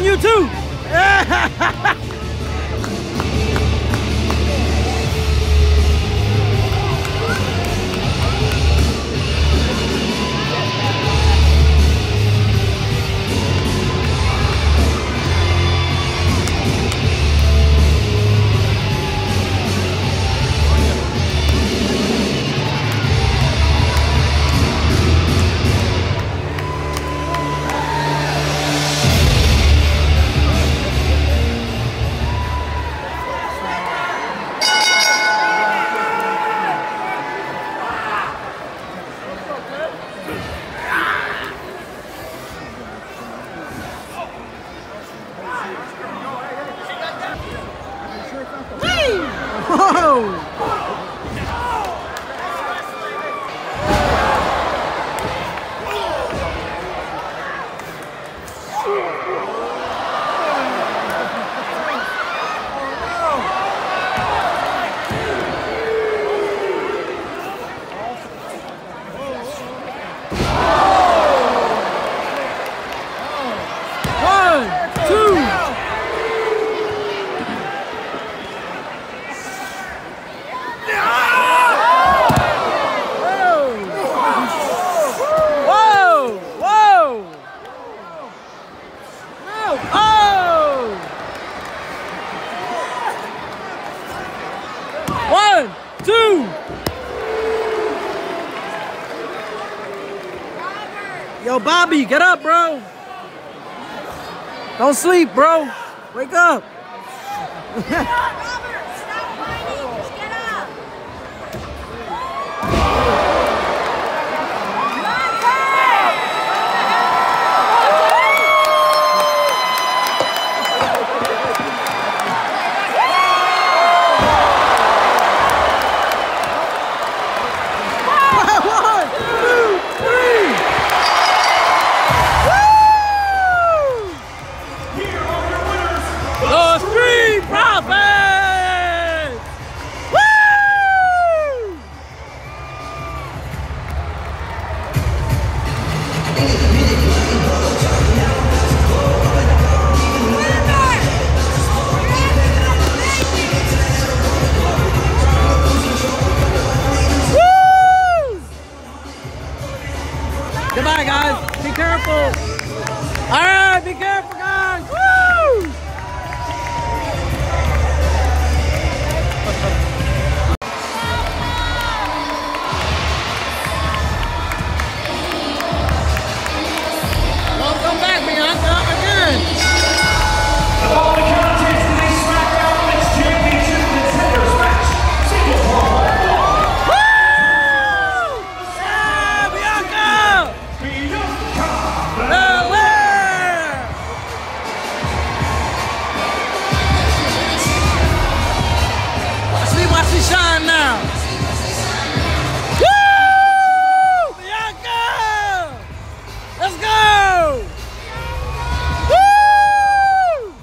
watching you too. Yo, Bobby, get up, bro. Don't sleep, bro. Wake up. Goodbye, guys. Be careful. All right, be careful, guys. Woo! Welcome back, Bianca, again. The following contest is a Smackdown Women's Championship Contenders match. Single fall. Shine now. Woo! Bianca! Let's go! Woo!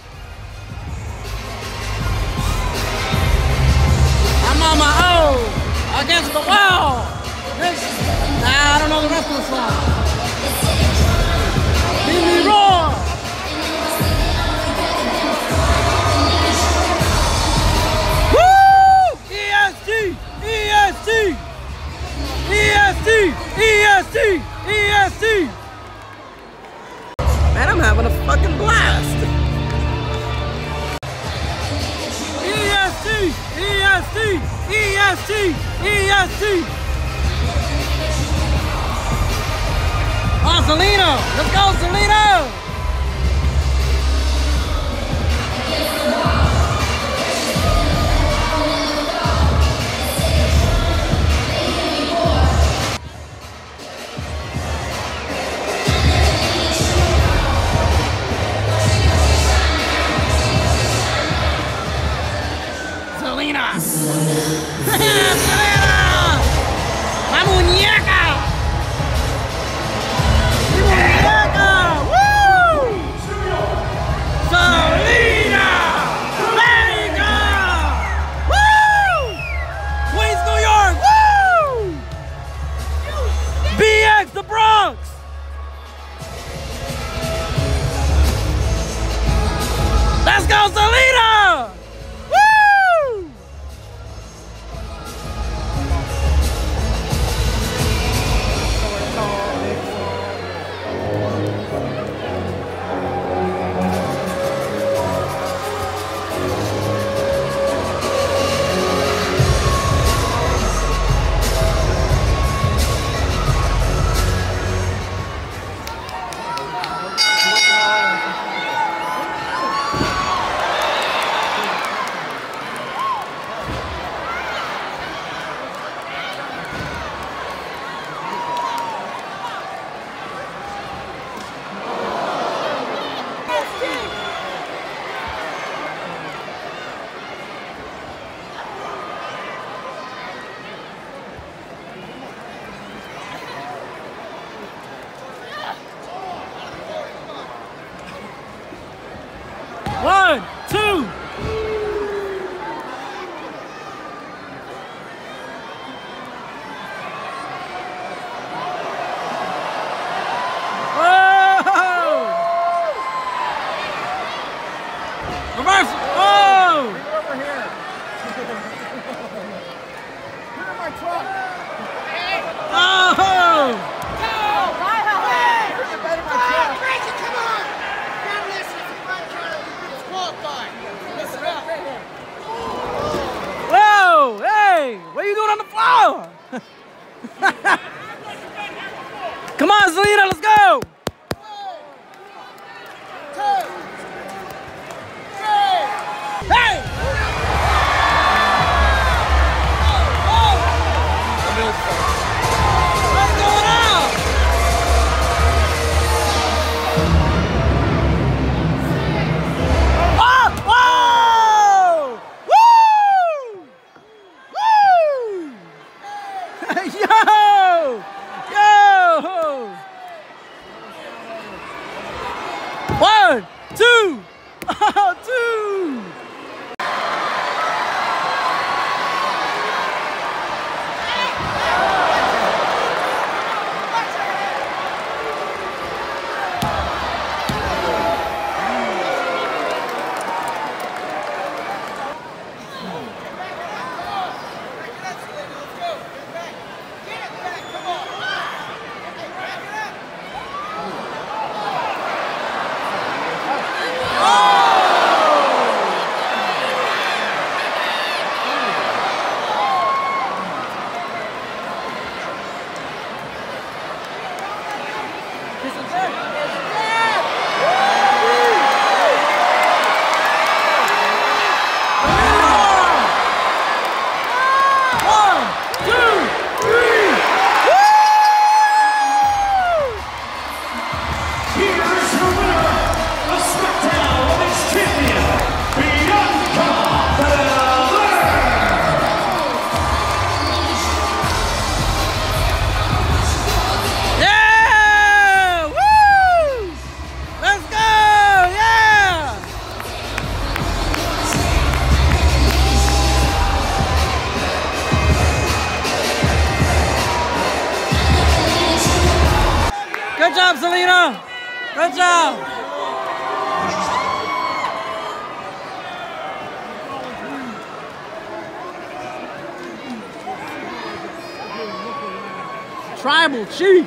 I'm on my own against the wall. Nah, I don't know the rest of the song. Give me roar. EST! EST! Man, I'm having a fucking blast! EST! EST! EST! EST! Oh, Selena! Let's go, Selena! ¡La muñeca! ¡Mi muñeca! ¡Woo! go, Selena! Woo! One, two. Whoa! Reverse. Oh! Over here. Get in my truck. Oh! Whoa! Hey! What are you doing on the floor? Come on, Selena, let's go! 1, 2, 3. Hey! What's going on? Oh! Whoa! Woo! Woo! Yo! Yo! 1, 2! Oh, 2! Here's your winner, the Smackdown Women's Champion, Bianca Belair! Yeah! Woo! Let's go! Yeah! Good job, Selena! Good job! Tribal Chief!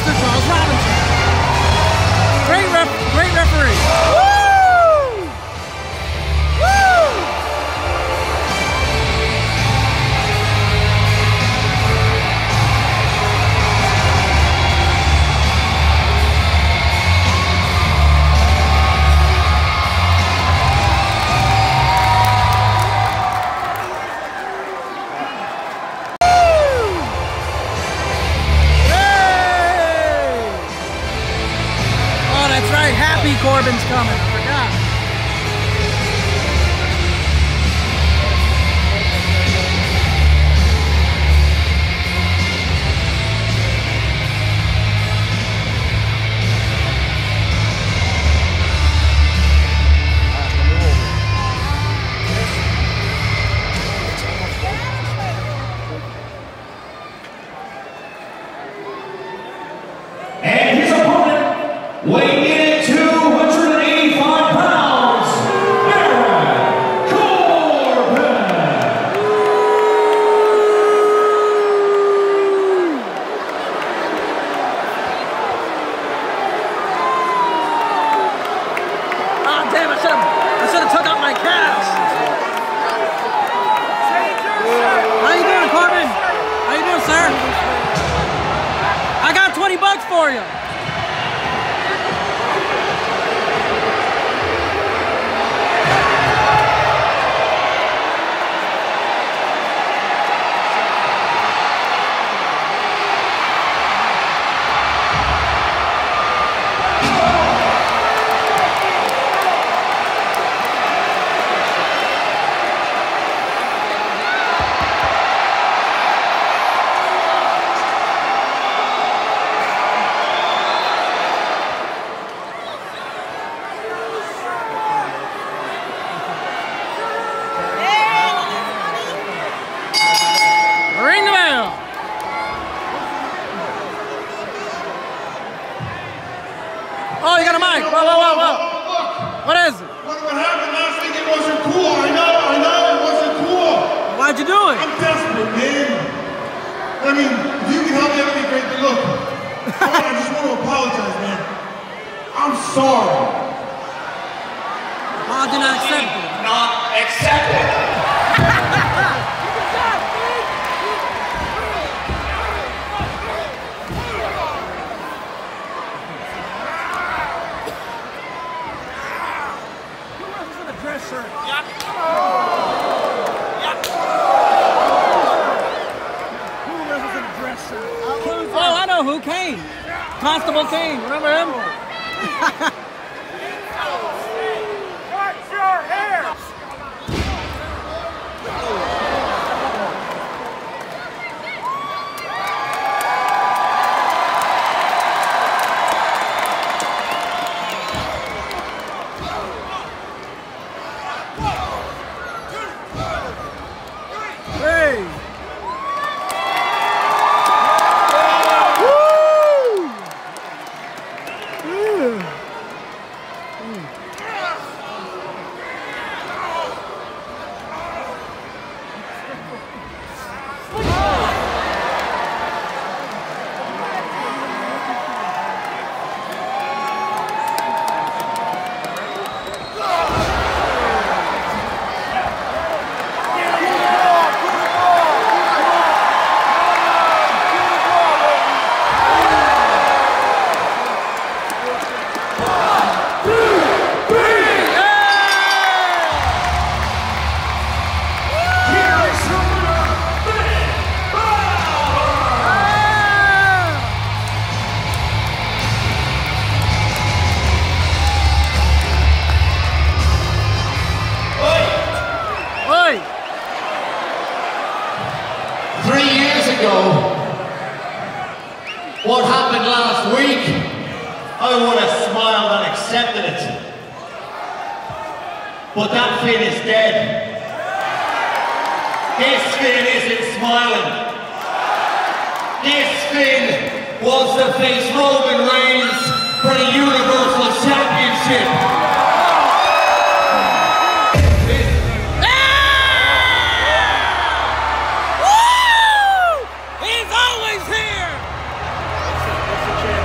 Mr. Charles Robinson. Great referee. Woo! Corbin's coming, I forgot. And his opponent, weighing in at 285 pounds, Ah, damn, I should have took out my cash. How you doing, Corbin? How you doing, sir? I got 20 bucks for you. Ring the bell. Oh, you got a mic. Whoa. What is it? What happened last week, it wasn't cool. I know, it wasn't cool. Why'd you do it? I'm desperate, man. I mean, if you can help me, that'd be great. But look, I just want to apologize, man. I'm sorry. I did not accept it. not accepted. Oh, I know who, Kane. Constable Kane, remember him? Cut your hair! Hey! What happened last week, I would have smiled and accepted it. But that Finn is dead. This Finn isn't smiling. This Finn wants to face Roman Reigns for the Universal Championship. He's always here!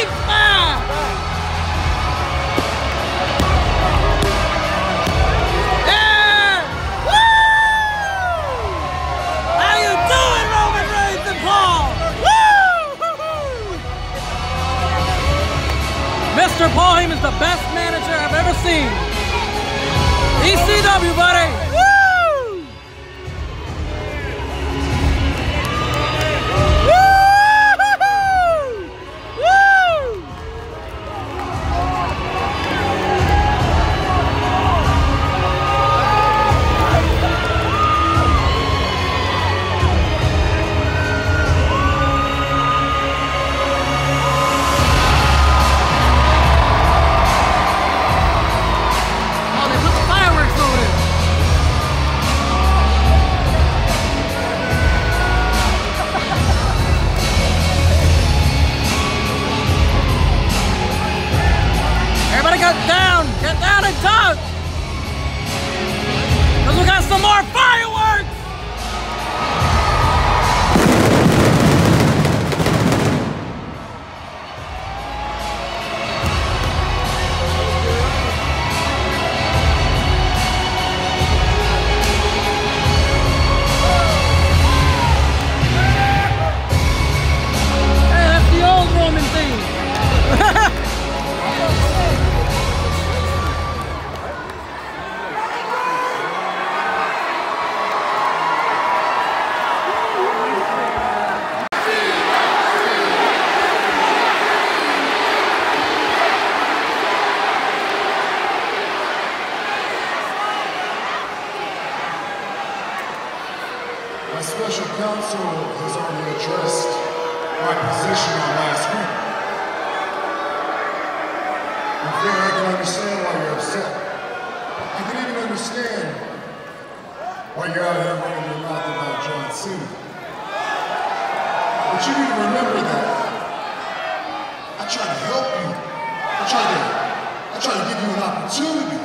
deep smash! Yeah! Woo! How you doing, Roman Reigns and Paul? Woo! Mr. Paul Heyman's the best manager I've ever seen. ECW, buddy! Woo! Get down and dunk! Because we got some more fireworks! Hey, that's the old Roman thing. Special counsel has already addressed my position on last week. I'm fair, I can understand why you're upset. I can even understand why you're out here running your mouth about John Cena. But you need to remember that I tried to help you. I tried to give you an opportunity.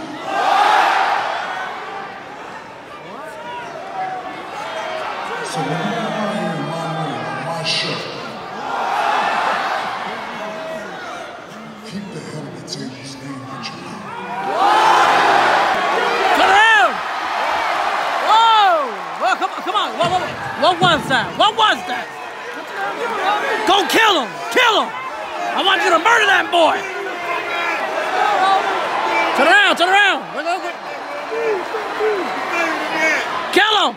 So when you come out here in my name, on my show, keep the head of the table's name at your mouth. Come on! Whoa! Whoa, come on. Whoa. What was that? What was that? Go kill him! Kill him! I want you to murder that boy! Turn around! Kill him!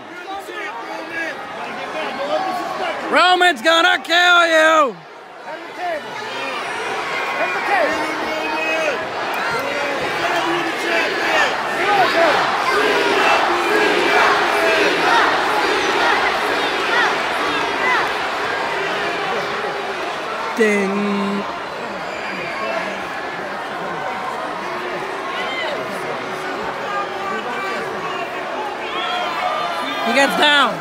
Roman's gonna kill you! Ding! He gets down.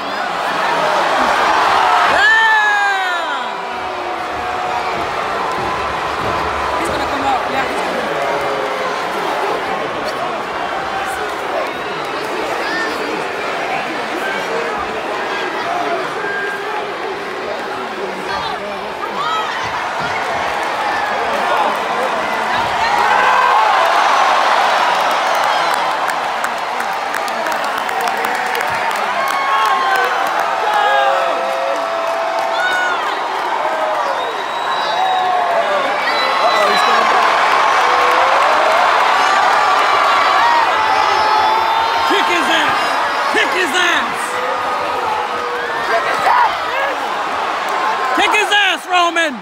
Roman!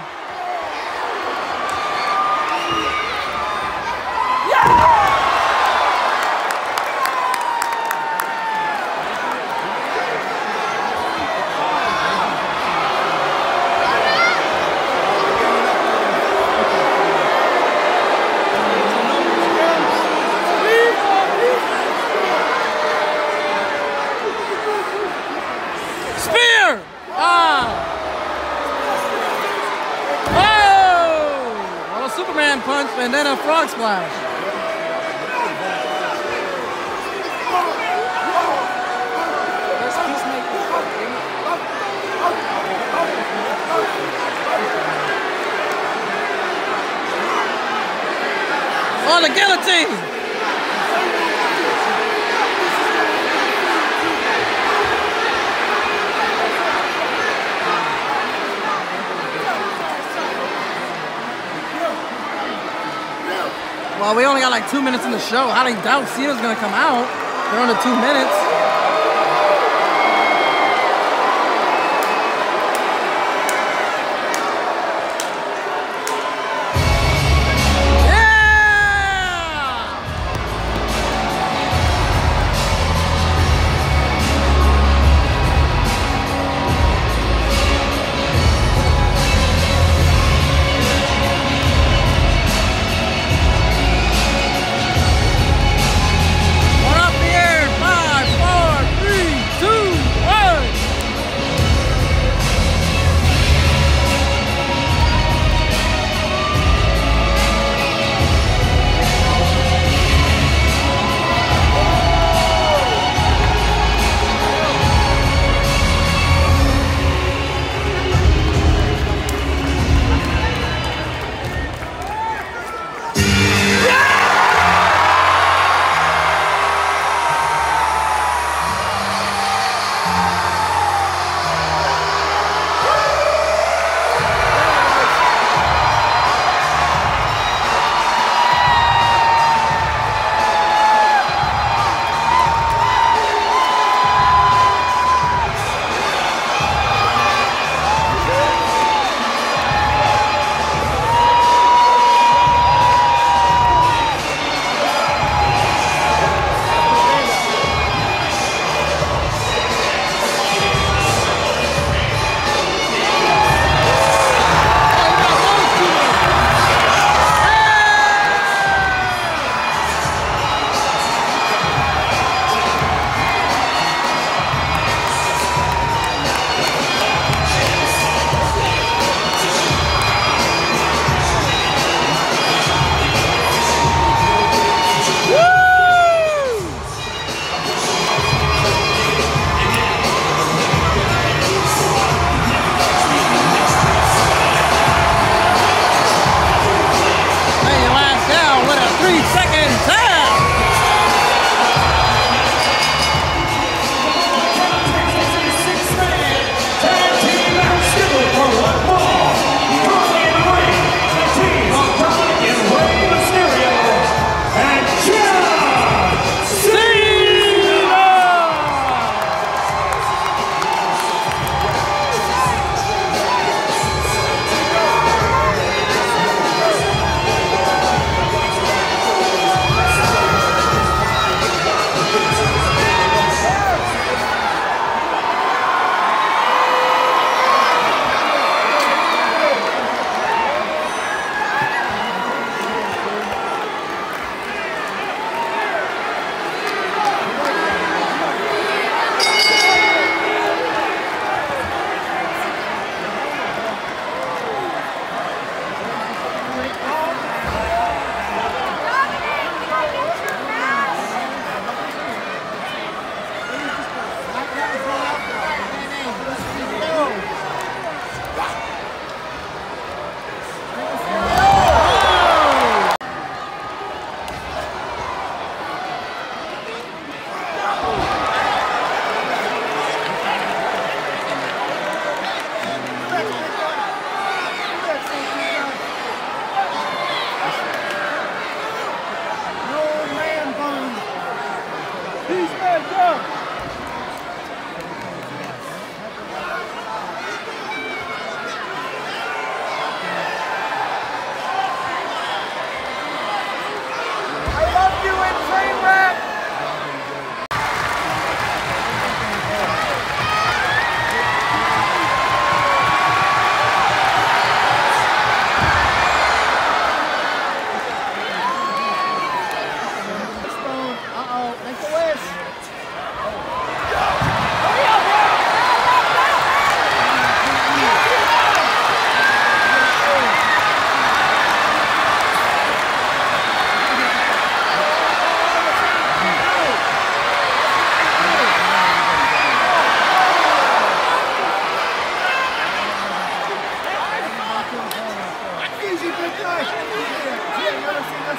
Spear! Superman punch and then a frog splash. Oh, the guillotine! Well, we only got like 2 minutes in the show. How do you doubt Cena's gonna come out? They're under 2 minutes.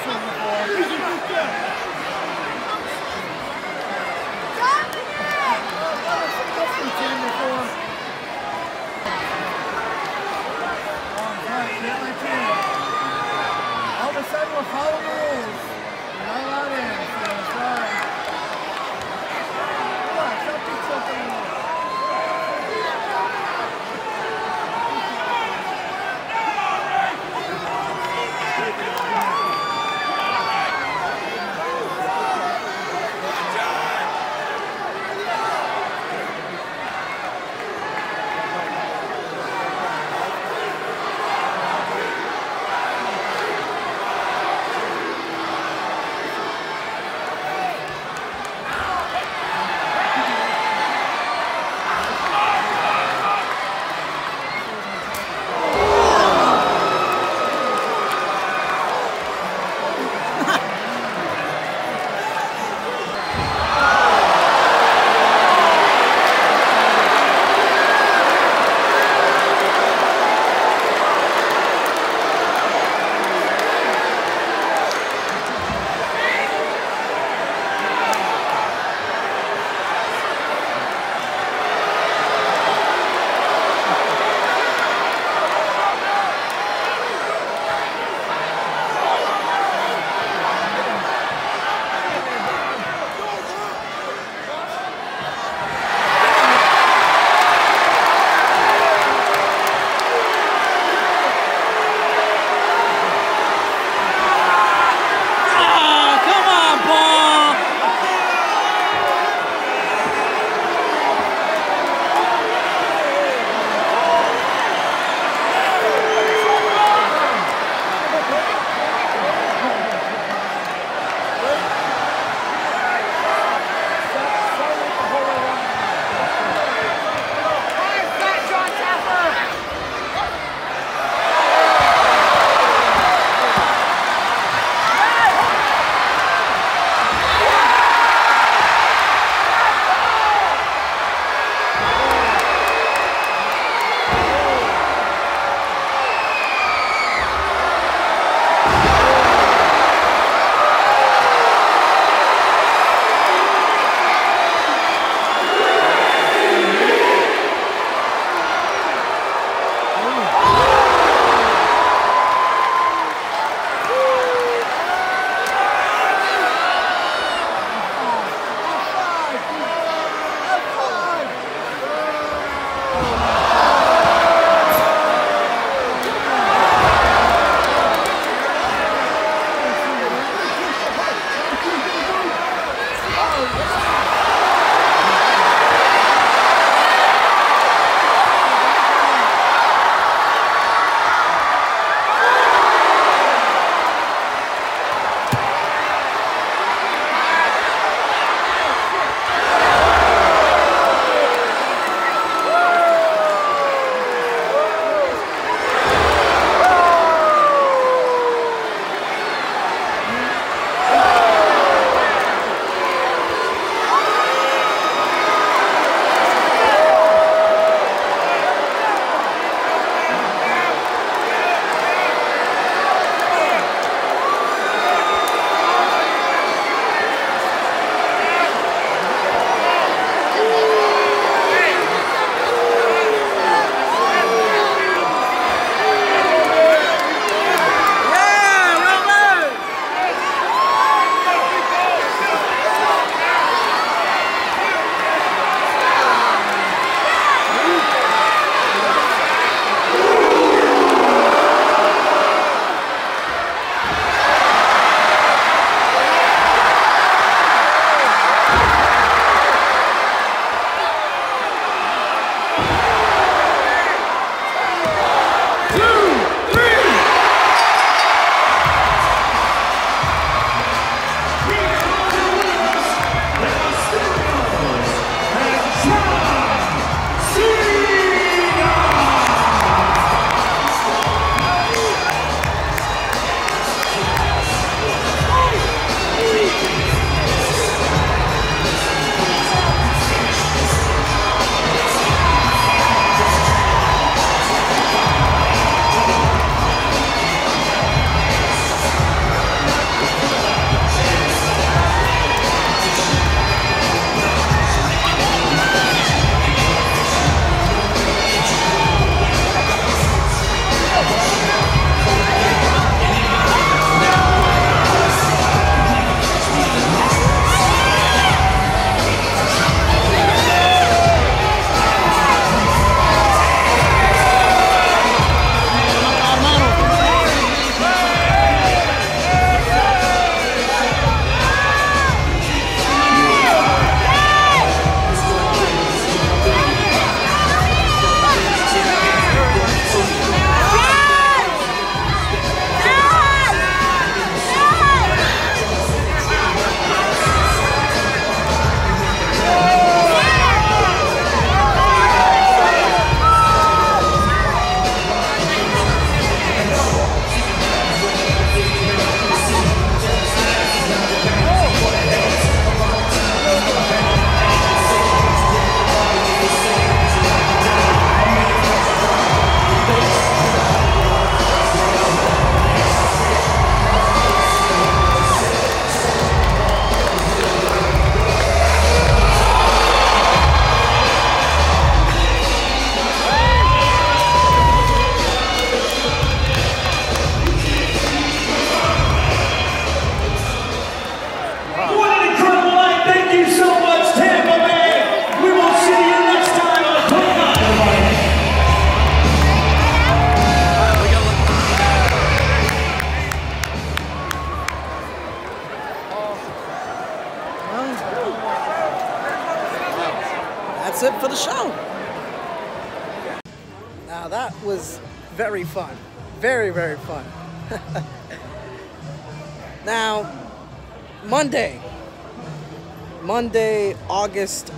this one before. All of a sudden we're following the rules. We're not allowed in, so it's fine. Come on, something. that's it for the show. Now that was very fun. Very, very fun. Now, Monday, August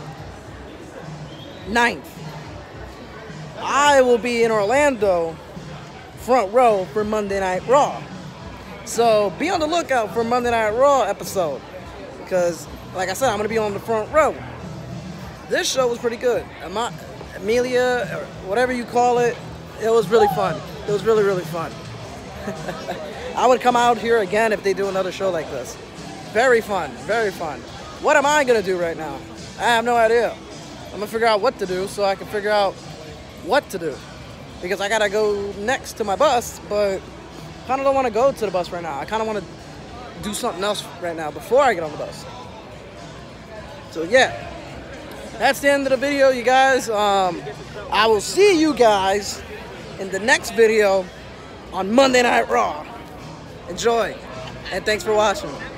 9th, I will be in Orlando, front row for Monday Night Raw. So be on the lookout for Monday Night Raw episode, because, like I said, I'm going to be on the front row. This show was pretty good. Amelia, or whatever you call it, it was really fun. It was really, really fun. I would come out here again if they do another show like this. Very fun, very fun. What am I going to do right now? I have no idea. I'm going to figure out what to do so I can figure out what to do. Because I got to go next to my bus, but I kind of don't want to go to the bus right now. I kind of want to do something else right now before I get on the bus. So yeah, that's the end of the video, you guys. I will see you guys in the next video on Monday Night Raw. Enjoy, and thanks for watching.